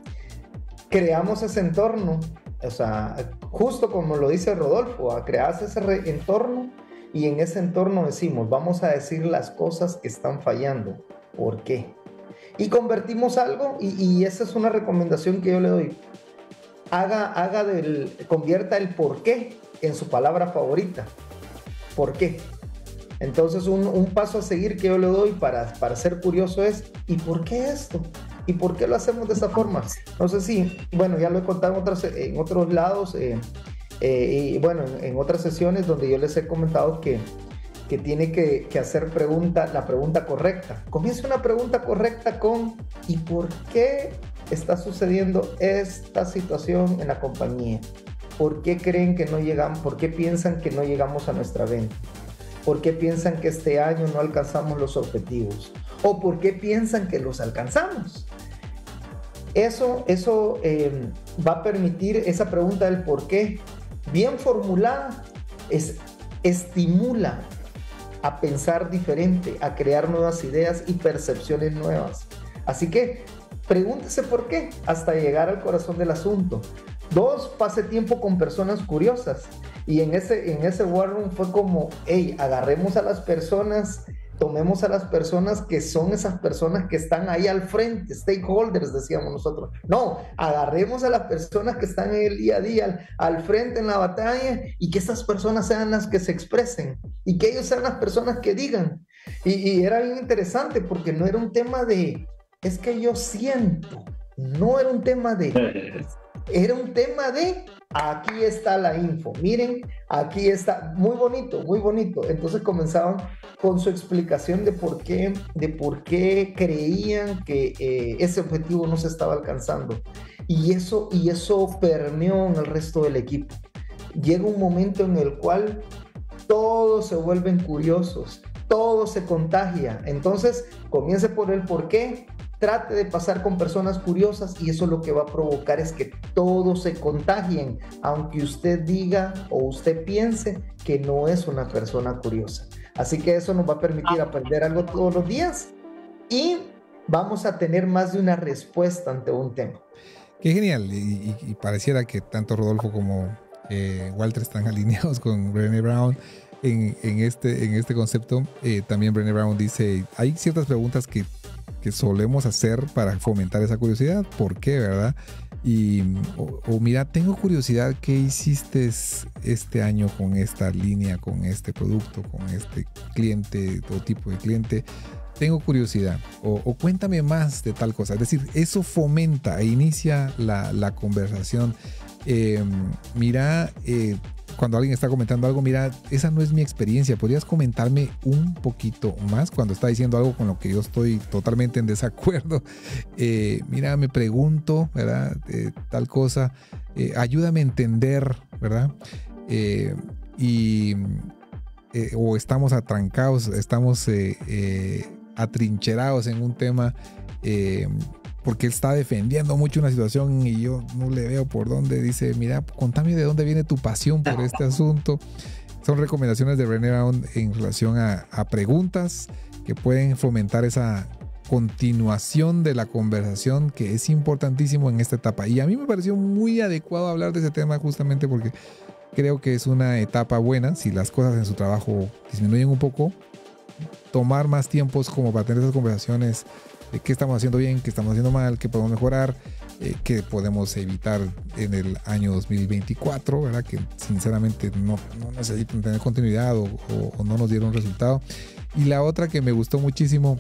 Creamos ese entorno, o sea, justo como lo dice Rodolfo, creas ese re- entorno y en ese entorno decimos, vamos a decir las cosas que están fallando. ¿Por qué? Y convertimos algo, y, y esa es una recomendación que yo le doy. Haga, haga del, convierta el por qué en su palabra favorita. ¿Por qué? Entonces un, un paso a seguir que yo le doy para, para ser curioso es, ¿y por qué esto? ¿Y por qué lo hacemos de esa forma? No sé si, bueno, ya lo he contado en, otras, en otros lados, eh, eh, y bueno, en, en otras sesiones donde yo les he comentado que, que tiene que, que hacer pregunta, la pregunta correcta. Comienza una pregunta correcta con ¿y por qué está sucediendo esta situación en la compañía? ¿Por qué creen que no llegamos? ¿Por qué piensan que no llegamos a nuestra venta? ¿Por qué piensan que este año no alcanzamos los objetivos? ¿O por qué piensan que los alcanzamos? Eso, eso eh, va a permitir, esa pregunta del por qué, bien formulada, es, estimula a pensar diferente, a crear nuevas ideas y percepciones nuevas. Así que pregúntese por qué hasta llegar al corazón del asunto. Dos, pase tiempo con personas curiosas. Y en ese, en ese War Room fue como, hey, agarremos a las personas, tomemos a las personas que son esas personas que están ahí al frente, stakeholders, decíamos nosotros. No, agarremos a las personas que están en el día a día, al, al frente en la batalla, y que esas personas sean las que se expresen, y que ellos sean las personas que digan. Y, y era bien interesante, porque no era un tema de, es que yo siento, no era un tema de... Era un tema de, aquí está la info, miren, aquí está, muy bonito, muy bonito. Entonces comenzaban con su explicación de por qué, de por qué creían que eh, ese objetivo no se estaba alcanzando. Y eso, y eso permeó en el resto del equipo. Llega un momento en el cual todos se vuelven curiosos, todo se contagia. Entonces, comience por el por qué. Trate de pasar con personas curiosas y eso lo que va a provocar es que todos se contagien, aunque usted diga o usted piense que no es una persona curiosa. Así que eso nos va a permitir aprender algo todos los días y vamos a tener más de una respuesta ante un tema. Qué genial, y, y, y pareciera que tanto Rodolfo como eh, Walter están alineados con Brené Brown en, en, este, en este concepto. Eh, también Brené Brown dice, hay ciertas preguntas que que solemos hacer para fomentar esa curiosidad. ¿Por qué, verdad? Y, o, o mira, tengo curiosidad, ¿qué hiciste este año con esta línea, con este producto, con este cliente o tipo de cliente? Tengo curiosidad. O, o cuéntame más de tal cosa. Es decir, eso fomenta e inicia la, la conversación. Eh, mira, eh, cuando alguien está comentando algo, mira, esa no es mi experiencia, ¿podrías comentarme un poquito más? Cuando está diciendo algo con lo que yo estoy totalmente en desacuerdo, eh, mira, me pregunto, ¿verdad? Eh, tal cosa, eh, ayúdame a entender, ¿verdad? Eh, y eh, o estamos atrancados, estamos eh, eh, atrincherados en un tema, eh, porque él está defendiendo mucho una situación y yo no le veo por dónde. Dice, mira, contame de dónde viene tu pasión por este asunto. Son recomendaciones de Brené Brown en relación a, a preguntas que pueden fomentar esa continuación de la conversación, que es importantísimo en esta etapa. Y a mí me pareció muy adecuado hablar de ese tema justamente porque creo que es una etapa buena. Si las cosas en su trabajo disminuyen un poco, tomar más tiempos como para tener esas conversaciones de qué estamos haciendo bien, qué estamos haciendo mal, qué podemos mejorar, eh, qué podemos evitar en el año dos mil veinticuatro, ¿verdad? Que sinceramente no, no necesitan tener continuidad o, o, o no nos dieron resultado. Y la otra que me gustó muchísimo,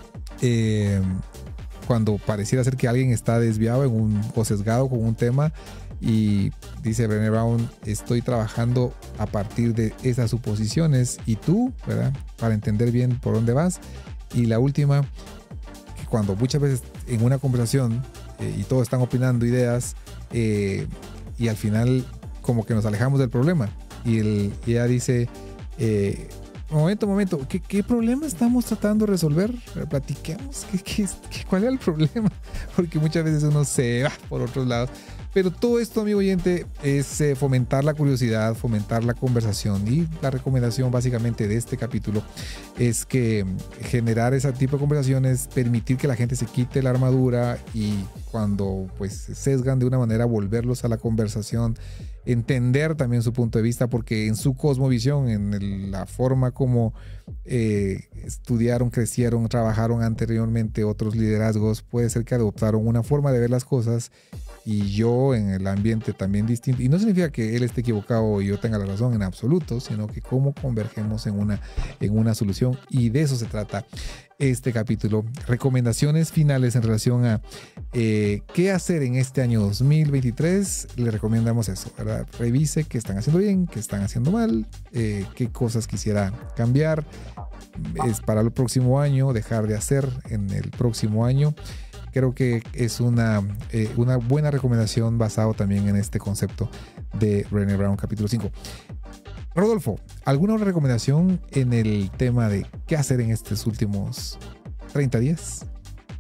eh, cuando pareciera ser que alguien está desviado en un, o sesgado con un tema, y dice Brené Brown, estoy trabajando a partir de esas suposiciones y tú, ¿verdad? Para entender bien por dónde vas. Y la última, cuando muchas veces en una conversación eh, y todos están opinando ideas eh, y al final como que nos alejamos del problema y, el, y ella dice eh, momento, momento, ¿qué, ¿qué problema estamos tratando de resolver? Platiquemos, ¿qué, qué, qué, ¿cuál es el problema? Porque muchas veces uno se va por otros lados. Pero todo esto, amigo oyente, es eh, fomentar la curiosidad, fomentar la conversación, y la recomendación básicamente de este capítulo es que generar ese tipo de conversaciones, permitir que la gente se quite la armadura y cuando pues se sesgan de una manera volverlos a la conversación entender también su punto de vista, porque en su cosmovisión, en el, la forma como eh, estudiaron, crecieron, trabajaron anteriormente otros liderazgos, puede ser que adoptaron una forma de ver las cosas y yo en el ambiente también distinto. Y no significa que él esté equivocado y yo tenga la razón en absoluto, sino que cómo convergemos en una, en una solución, y de eso se trata este capítulo. Recomendaciones finales en relación a eh, qué hacer en este año dos mil veintitrés. Le recomendamos eso, ¿verdad? Revise qué están haciendo bien, qué están haciendo mal, eh, qué cosas quisiera cambiar es para el próximo año, dejar de hacer en el próximo año. Creo que es una, eh, una buena recomendación basado también en este concepto de Brené Brown, capítulo cinco. Rodolfo, ¿alguna otra recomendación en el tema de qué hacer en estos últimos treinta días?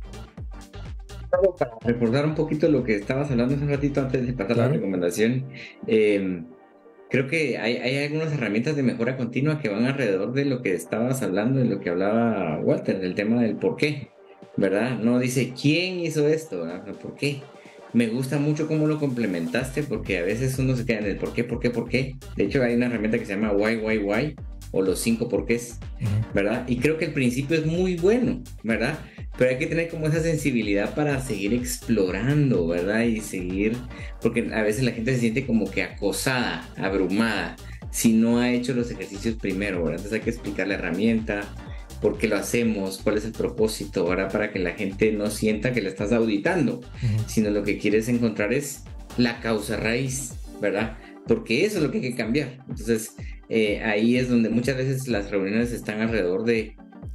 Para recordar un poquito lo que estabas hablando hace un ratito antes de pasar claro. la recomendación, eh, creo que hay, hay algunas herramientas de mejora continua que van alrededor de lo que estabas hablando, de lo que hablaba Walter, del tema del por qué, ¿verdad? No dice quién hizo esto, ¿verdad? ¿Por qué? Me gusta mucho cómo lo complementaste, porque a veces uno se queda en el por qué, por qué, por qué. De hecho, hay una herramienta que se llama Why, Why, Why, o los cinco porqués, ¿verdad? Y creo que el principio es muy bueno, ¿verdad? Pero hay que tener como esa sensibilidad para seguir explorando, ¿verdad? Y seguir, porque a veces la gente se siente como que acosada, abrumada, si no ha hecho los ejercicios primero, ¿verdad? Entonces hay que explicar la herramienta, por qué lo hacemos, cuál es el propósito, ¿verdad? Para que la gente no sienta que le estás auditando, uh-huh. sino lo que quieres encontrar es la causa raíz, ¿verdad? Porque eso es lo que hay que cambiar. Entonces, eh, ahí es donde muchas veces las reuniones están alrededor de,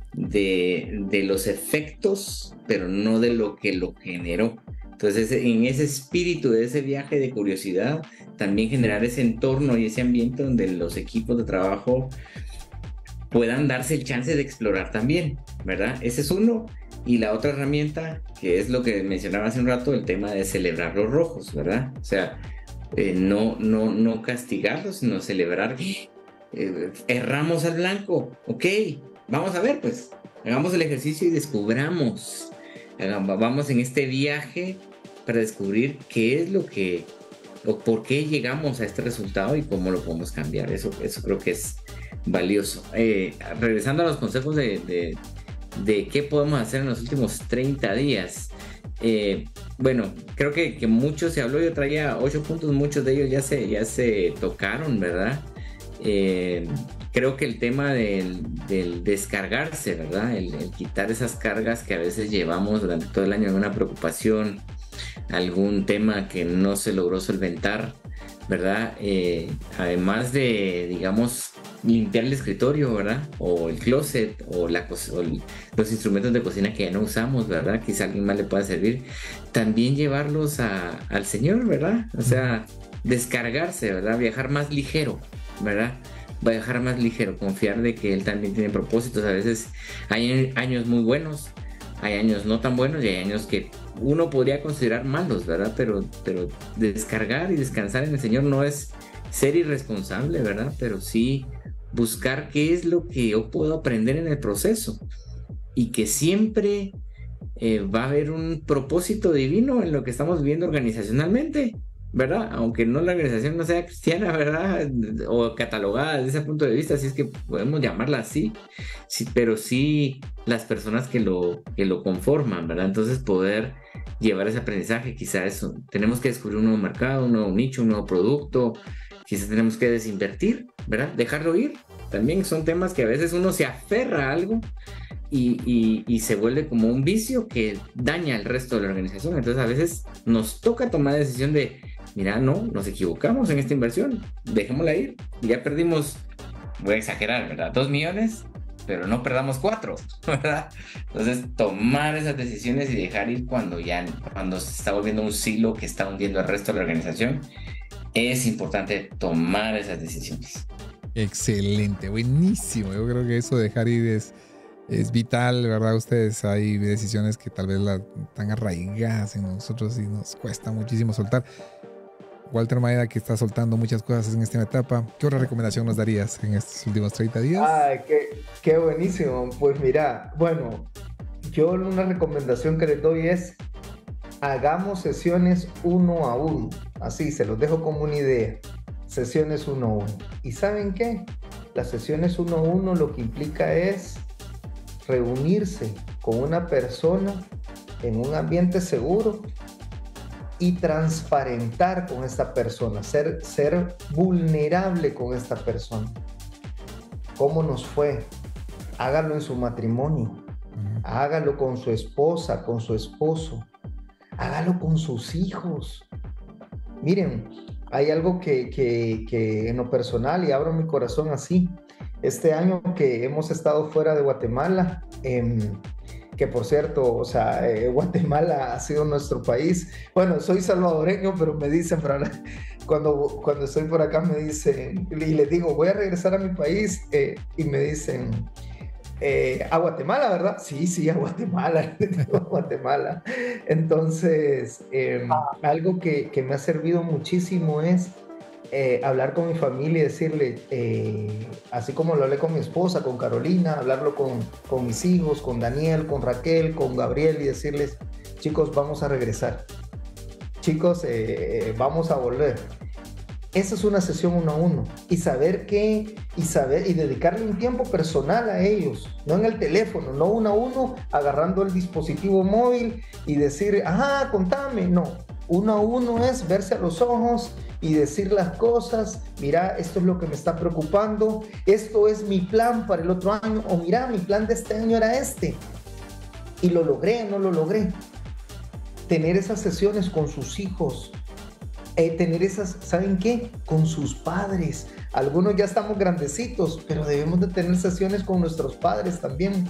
de, de los efectos, pero no de lo que lo generó. Entonces, en ese espíritu de ese viaje de curiosidad, también generar ese entorno y ese ambiente donde los equipos de trabajo puedan darse el chance de explorar también, ¿verdad? Ese es uno. Y la otra herramienta, que es lo que mencionaba hace un rato, el tema de celebrar los rojos, ¿verdad? O sea, eh, no, no, no castigarlos, sino celebrar. Eh, erramos al blanco, ok, vamos a ver, pues, hagamos el ejercicio y descubramos. Vamos en este viaje para descubrir qué es lo que, o por qué llegamos a este resultado y cómo lo podemos cambiar. Eso, eso creo que es valioso. Eh, regresando a los consejos de, de, de qué podemos hacer en los últimos treinta días. Eh, bueno, creo que, que mucho se habló. Yo traía ocho puntos, muchos de ellos ya se, ya se tocaron, ¿verdad? Eh, creo que el tema del, del descargarse, ¿verdad? El, el quitar esas cargas que a veces llevamos durante todo el año, alguna preocupación, algún tema que no se logró solventar, ¿verdad? Eh, además de, digamos, limpiar el escritorio, ¿verdad? O el closet, o, la co- o el, los instrumentos de cocina que ya no usamos, ¿verdad? Quizá a alguien más le pueda servir. También llevarlos a, al Señor, ¿verdad? O sea, descargarse, ¿verdad? Viajar más ligero, ¿verdad? Viajar más ligero, confiar de que Él también tiene propósitos. A veces hay años muy buenos, hay años no tan buenos y hay años que uno podría considerar malos, ¿verdad? Pero, pero descargar y descansar en el Señor no es ser irresponsable, ¿verdad? Pero sí buscar qué es lo que yo puedo aprender en el proceso y que siempre eh, va a haber un propósito divino en lo que estamos viviendo organizacionalmente, ¿verdad? Aunque no la organización no sea cristiana, ¿verdad? O catalogada desde ese punto de vista, si es que podemos llamarla así, sí, pero sí las personas que lo, que lo conforman, ¿verdad? Entonces poder llevar ese aprendizaje, quizás eso, tenemos que descubrir un nuevo mercado, un nuevo nicho, un nuevo producto, quizás tenemos que desinvertir, ¿verdad? Dejarlo ir, también son temas que a veces uno se aferra a algo y, y, y se vuelve como un vicio que daña al resto de la organización. Entonces a veces nos toca tomar la decisión de, mira, no, nos equivocamos en esta inversión, dejémosla ir, ya perdimos, voy a exagerar, ¿verdad? Dos millones, pero no perdamos cuatro, ¿verdad? Entonces tomar esas decisiones y dejar ir cuando ya, cuando se está volviendo un silo que está hundiendo al resto de la organización, es importante tomar esas decisiones. Excelente, buenísimo. Yo creo que eso de dejar ir es, es vital, ¿verdad? Ustedes hay decisiones que tal vez la, están arraigadas en nosotros y nos cuesta muchísimo soltar. Walter Maeda, que está soltando muchas cosas en esta etapa, ¿qué otra recomendación nos darías en estos últimos treinta días? Ay, qué, qué buenísimo. Pues mira, bueno, yo una recomendación que les doy es hagamos sesiones uno a uno. Así, se los dejo como una idea. sesiones uno a uno. ¿Y saben qué? Las sesiones uno a uno lo que implica es reunirse con una persona en un ambiente seguro y transparentar con esta persona, ser, ser vulnerable con esta persona. ¿Cómo nos fue? Hágalo en su matrimonio, hágalo con su esposa, con su esposo, hágalo con sus hijos. Miren, hay algo que, que, que en lo personal, y abro mi corazón así, este año que hemos estado fuera de Guatemala, eh, que por cierto, o sea, eh, Guatemala ha sido nuestro país. Bueno, soy salvadoreño, pero me dicen, cuando, cuando estoy por acá me dicen, y les digo, voy a regresar a mi país, eh, y me dicen, eh, a Guatemala, ¿verdad? Sí, sí, a Guatemala, a Guatemala. Entonces, eh, algo que, que me ha servido muchísimo es Eh, hablar con mi familia y decirle, eh, así como lo hablé con mi esposa, con Carolina, hablarlo con, con mis hijos, con Daniel, con Raquel, con Gabriel, y decirles, chicos, vamos a regresar. Chicos, eh, vamos a volver. Esa es una sesión uno a uno. Y saber qué, y saber, y dedicarle un tiempo personal a ellos, no en el teléfono, no uno a uno, agarrando el dispositivo móvil y decir, ajá, contame. No, uno a uno es verse a los ojos y decir las cosas. Mira, esto es lo que me está preocupando, esto es mi plan para el otro año, o mira, mi plan de este año era este, y lo logré, no lo logré. Tener esas sesiones con sus hijos, eh, tener esas, ¿saben qué? Con sus padres. Algunos ya estamos grandecitos, pero debemos de tener sesiones con nuestros padres también.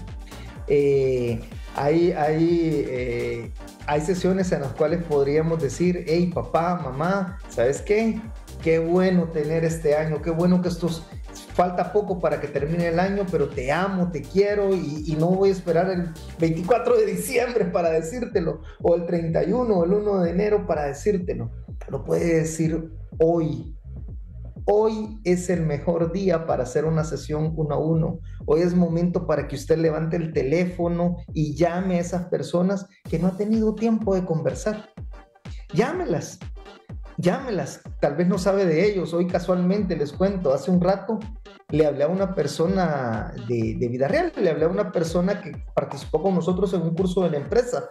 Eh, hay, hay, eh, hay sesiones en las cuales podríamos decir, hey papá, mamá, ¿sabes qué? Qué bueno tener este año, qué bueno que estos, falta poco para que termine el año, pero te amo, te quiero, y, y no voy a esperar el veinticuatro de diciembre para decírtelo, o el treinta y uno o el uno de enero para decírtelo. Lo puede decir hoy. Hoy es el mejor día para hacer una sesión uno a uno. Hoy es momento para que usted levante el teléfono y llame a esas personas que no ha tenido tiempo de conversar. Llámelas, llámelas. Tal vez no sabe de ellos. Hoy casualmente les cuento, hace un rato le hablé a una persona de, de vida real, le hablé a una persona que participó con nosotros en un curso de la empresa.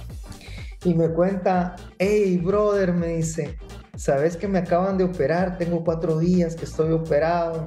Y me cuenta, hey brother, me dice, ¿sabes que me acaban de operar? Tengo cuatro días que estoy operado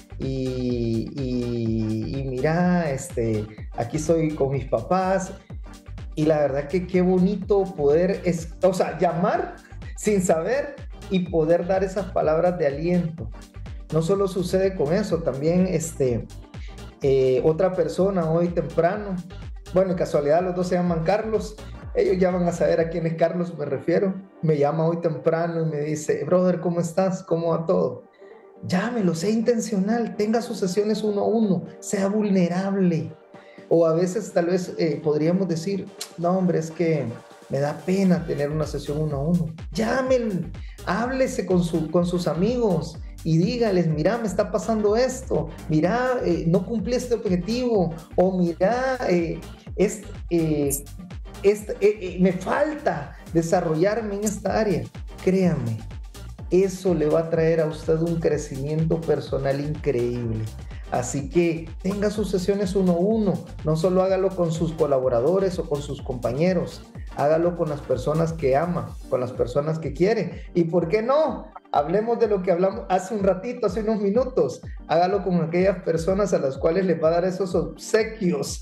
y, y, y mira, este, aquí estoy con mis papás. Y la verdad que qué bonito poder, es, o sea, llamar sin saber y poder dar esas palabras de aliento. No solo sucede con eso, también este, eh, otra persona hoy temprano, bueno, en casualidad los dos se llaman Carlos. Ellos ya van a saber a quién es Carlos, me refiero. Me llama hoy temprano y me dice, brother, ¿cómo estás? ¿Cómo va todo? Llámelo, sea intencional, tenga sus sesiones uno a uno, sea vulnerable. O a veces tal vez eh, podríamos decir, no hombre, es que me da pena tener una sesión uno a uno. Llámenlo, háblese con, su, con sus amigos y dígales, mira, me está pasando esto, mira, eh, no cumplí este objetivo, o mira, eh, es... Eh, Este, eh, eh, me falta desarrollarme en esta área. Créame, eso le va a traer a usted un crecimiento personal increíble. Así que tenga sus sesiones uno a uno, no solo hágalo con sus colaboradores o con sus compañeros, hágalo con las personas que ama, con las personas que quiere. ¿Y por qué no? Hablemos de lo que hablamos hace un ratito, hace unos minutos. Hágalo con aquellas personas a las cuales les va a dar esos obsequios,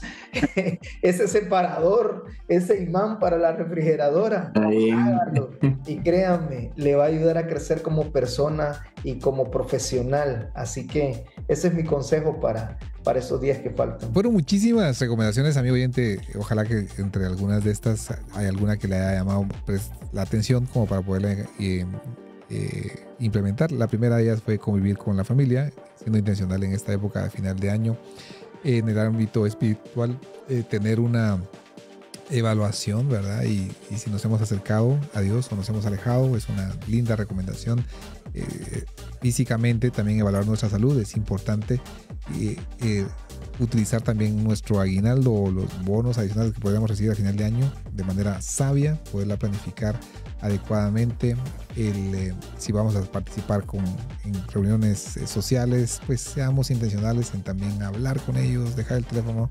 ese separador, ese imán para la refrigeradora. Ay. Hágalo. Y créanme, le va a ayudar a crecer como persona y como profesional. Así que ese es mi consejo para, para esos días que faltan. Fueron muchísimas recomendaciones, amigo oyente. Ojalá que entre algunas de estas hay alguna que le haya llamado pues, la atención como para poderla eh, eh, implementar. La primera de ellas fue convivir con la familia, siendo intencional en esta época de final de año. Eh, en el ámbito espiritual, eh, tener una evaluación, ¿verdad? Y, y si nos hemos acercado a Dios o nos hemos alejado, es una linda recomendación. Eh, físicamente también evaluar nuestra salud es importante. Eh, eh, utilizar también nuestro aguinaldo o los bonos adicionales que podamos recibir a final de año de manera sabia, poderla planificar adecuadamente. El, eh, si vamos a participar con, en reuniones eh, sociales, pues seamos intencionales en también hablar con ellos, dejar el teléfono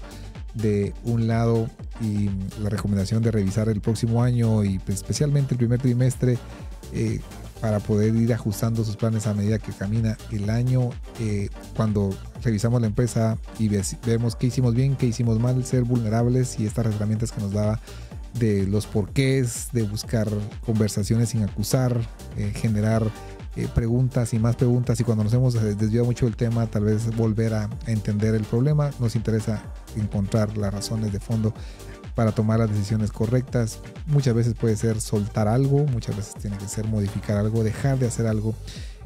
de un lado, y la recomendación de revisar el próximo año y pues, especialmente el primer trimestre, eh, para poder ir ajustando sus planes a medida que camina el año. Eh, cuando revisamos la empresa y ve, vemos qué hicimos bien, qué hicimos mal, ser vulnerables, y estas herramientas que nos daba de los porqués, de buscar conversaciones sin acusar, eh, generar eh, preguntas y más preguntas, y cuando nos hemos desviado mucho del tema, tal vez volver a, a entender el problema. Nos interesa encontrar las razones de fondo para tomar las decisiones correctas. Muchas veces puede ser soltar algo, muchas veces tiene que ser modificar algo, dejar de hacer algo.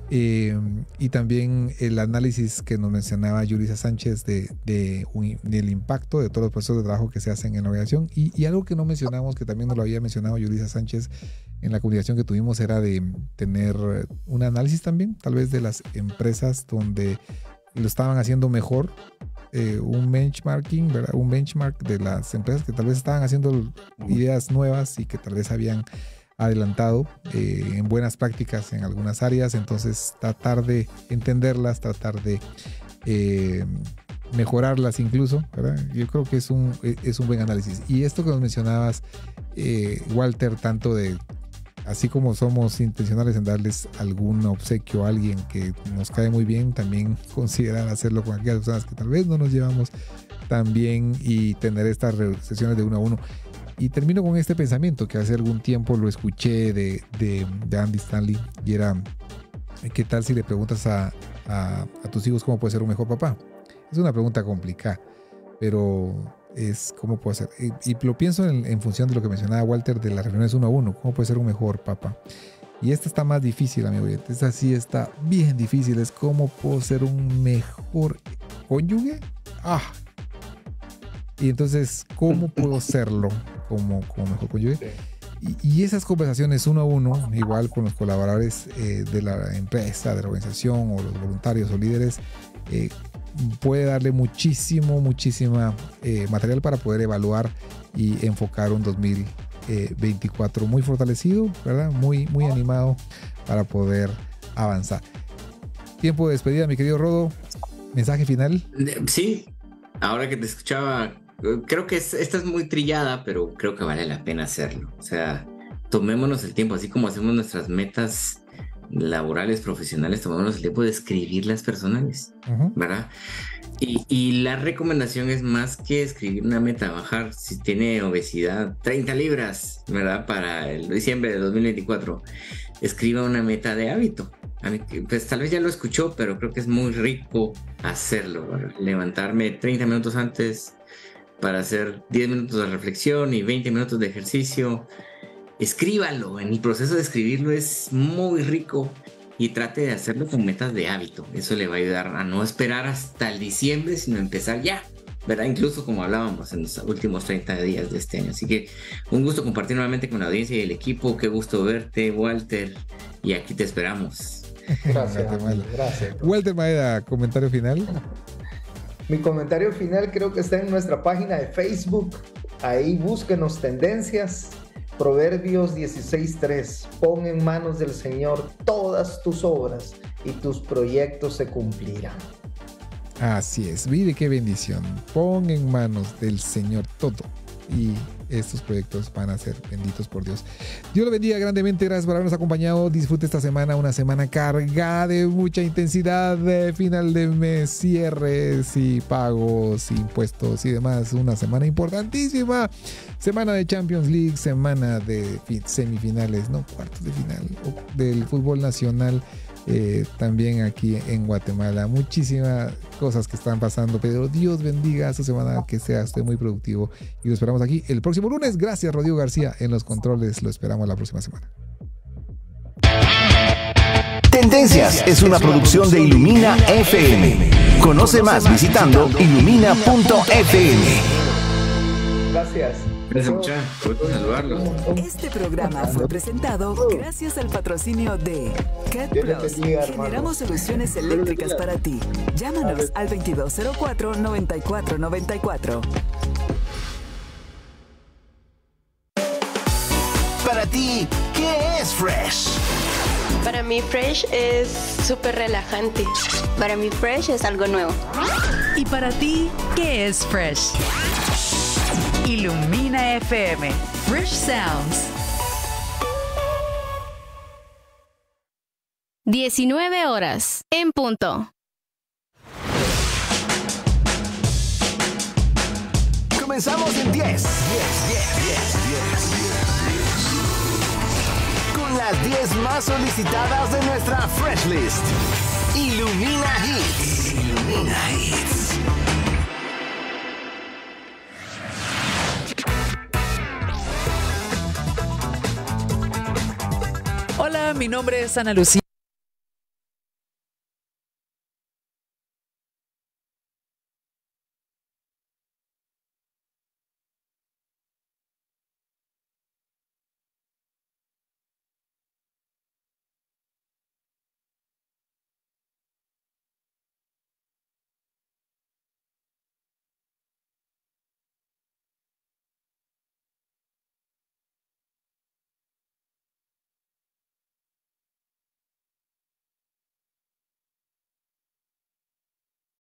Eh, y también el análisis que nos mencionaba Yulisa Sánchez de, de un, del impacto de todos los procesos de trabajo que se hacen en la organización. Y, y algo que no mencionamos, que también nos lo había mencionado Yulisa Sánchez en la comunicación que tuvimos, era de tener un análisis también, tal vez de las empresas donde lo estaban haciendo mejor. Eh, un benchmarking, ¿verdad? Un benchmark de las empresas que tal vez estaban haciendo ideas nuevas y que tal vez habían adelantado eh, en buenas prácticas en algunas áreas. Entonces tratar de entenderlas, tratar de eh, mejorarlas incluso, ¿verdad? Yo creo que es un, es un buen análisis. Y esto que nos mencionabas, eh, Walter, tanto de así como somos intencionales en darles algún obsequio a alguien que nos cae muy bien, también considerar hacerlo con aquellas personas que tal vez no nos llevamos tan bien, y tener estas sesiones de uno a uno. Y termino con este pensamiento que hace algún tiempo lo escuché de, de, de Andy Stanley, y era: ¿qué tal si le preguntas a, a, a tus hijos cómo puede ser un mejor papá? Es una pregunta complicada, pero es cómo puedo ser. Y, y lo pienso en, en función de lo que mencionaba Walter de las reuniones uno a uno. ¿Cómo puede ser un mejor papá? Y esta está más difícil, amigo. Esta sí está bien difícil. Es cómo puedo ser un mejor cónyuge. Ah. Y entonces, ¿cómo puedo serlo como, como mejor cónyuge? Y, y esas conversaciones uno a uno, igual con los colaboradores eh, de la empresa, de la organización, o los voluntarios o líderes, eh, puede darle muchísimo, muchísima eh, material para poder evaluar y enfocar un dos mil veinticuatro muy fortalecido, ¿verdad? Muy, muy animado para poder avanzar. Tiempo de despedida, mi querido Rodo. ¿Mensaje final? Sí, ahora que te escuchaba, creo que es, esta es muy trillada, pero creo que vale la pena hacerlo. O sea, tomémonos el tiempo, así como hacemos nuestras metas laborales, profesionales, tomémonos el tiempo de escribirlas personales, uh-huh. ¿verdad? Y, y la recomendación es más que escribir una meta, bajar, si tiene obesidad, treinta libras, ¿verdad? Para el diciembre de dos mil veinticuatro, escriba una meta de hábito. A mí, pues tal vez ya lo escuchó, pero creo que es muy rico hacerlo, ¿verdad? Levantarme treinta minutos antes para hacer diez minutos de reflexión y veinte minutos de ejercicio. Escríbalo, en el proceso de escribirlo es muy rico, y trate de hacerlo con metas de hábito. Eso le va a ayudar a no esperar hasta el diciembre, sino empezar ya, ¿verdad? Incluso como hablábamos en los últimos treinta días de este año. Así que un gusto compartir nuevamente con la audiencia y el equipo. Qué gusto verte, Walter, y aquí te esperamos. Gracias, gracias. Walter Maeda, comentario final. Mi comentario final creo que está en nuestra página de Facebook. Ahí búsquenos tendencias. Proverbios dieciséis tres. Pon en manos del Señor todas tus obras y tus proyectos se cumplirán. Así es, mire qué bendición. Pon en manos del Señor todo, y estos proyectos van a ser benditos por Dios. Dios lo bendiga grandemente. Gracias por habernos acompañado. Disfrute esta semana, una semana cargada de mucha intensidad, de final de mes, cierres y pagos, impuestos y demás. Una semana importantísima. Semana de Champions League, semana de semifinales, no, cuartos de final del fútbol nacional. Eh, también aquí en Guatemala, muchísimas cosas que están pasando, pero Dios bendiga esta semana, que sea usted muy productivo, y lo esperamos aquí el próximo lunes. Gracias, Rodrigo García en los controles. Lo esperamos la próxima semana. Tendencias es una producción de Ilumina F M. Conoce más visitando ilumina punto f m. Gracias. Gracias, muchachos. Puedo saludarlos. Este programa fue presentado gracias al patrocinio de Cat Plus. Generamos soluciones eléctricas para ti. Llámanos al veintidós cero cuatro, noventa y cuatro noventa y cuatro. Para ti, ¿qué es Fresh? Para mí Fresh es súper relajante. Para mí Fresh es algo nuevo. ¿Y para ti qué es Fresh? Ilumina F M. Fresh Sounds. diecinueve horas, en punto. Comenzamos en diez, diez, diez, diez, diez, diez. Con las diez más solicitadas de nuestra Fresh List. Ilumina Hits. Ilumina Hits. Hola, mi nombre es Ana Lucía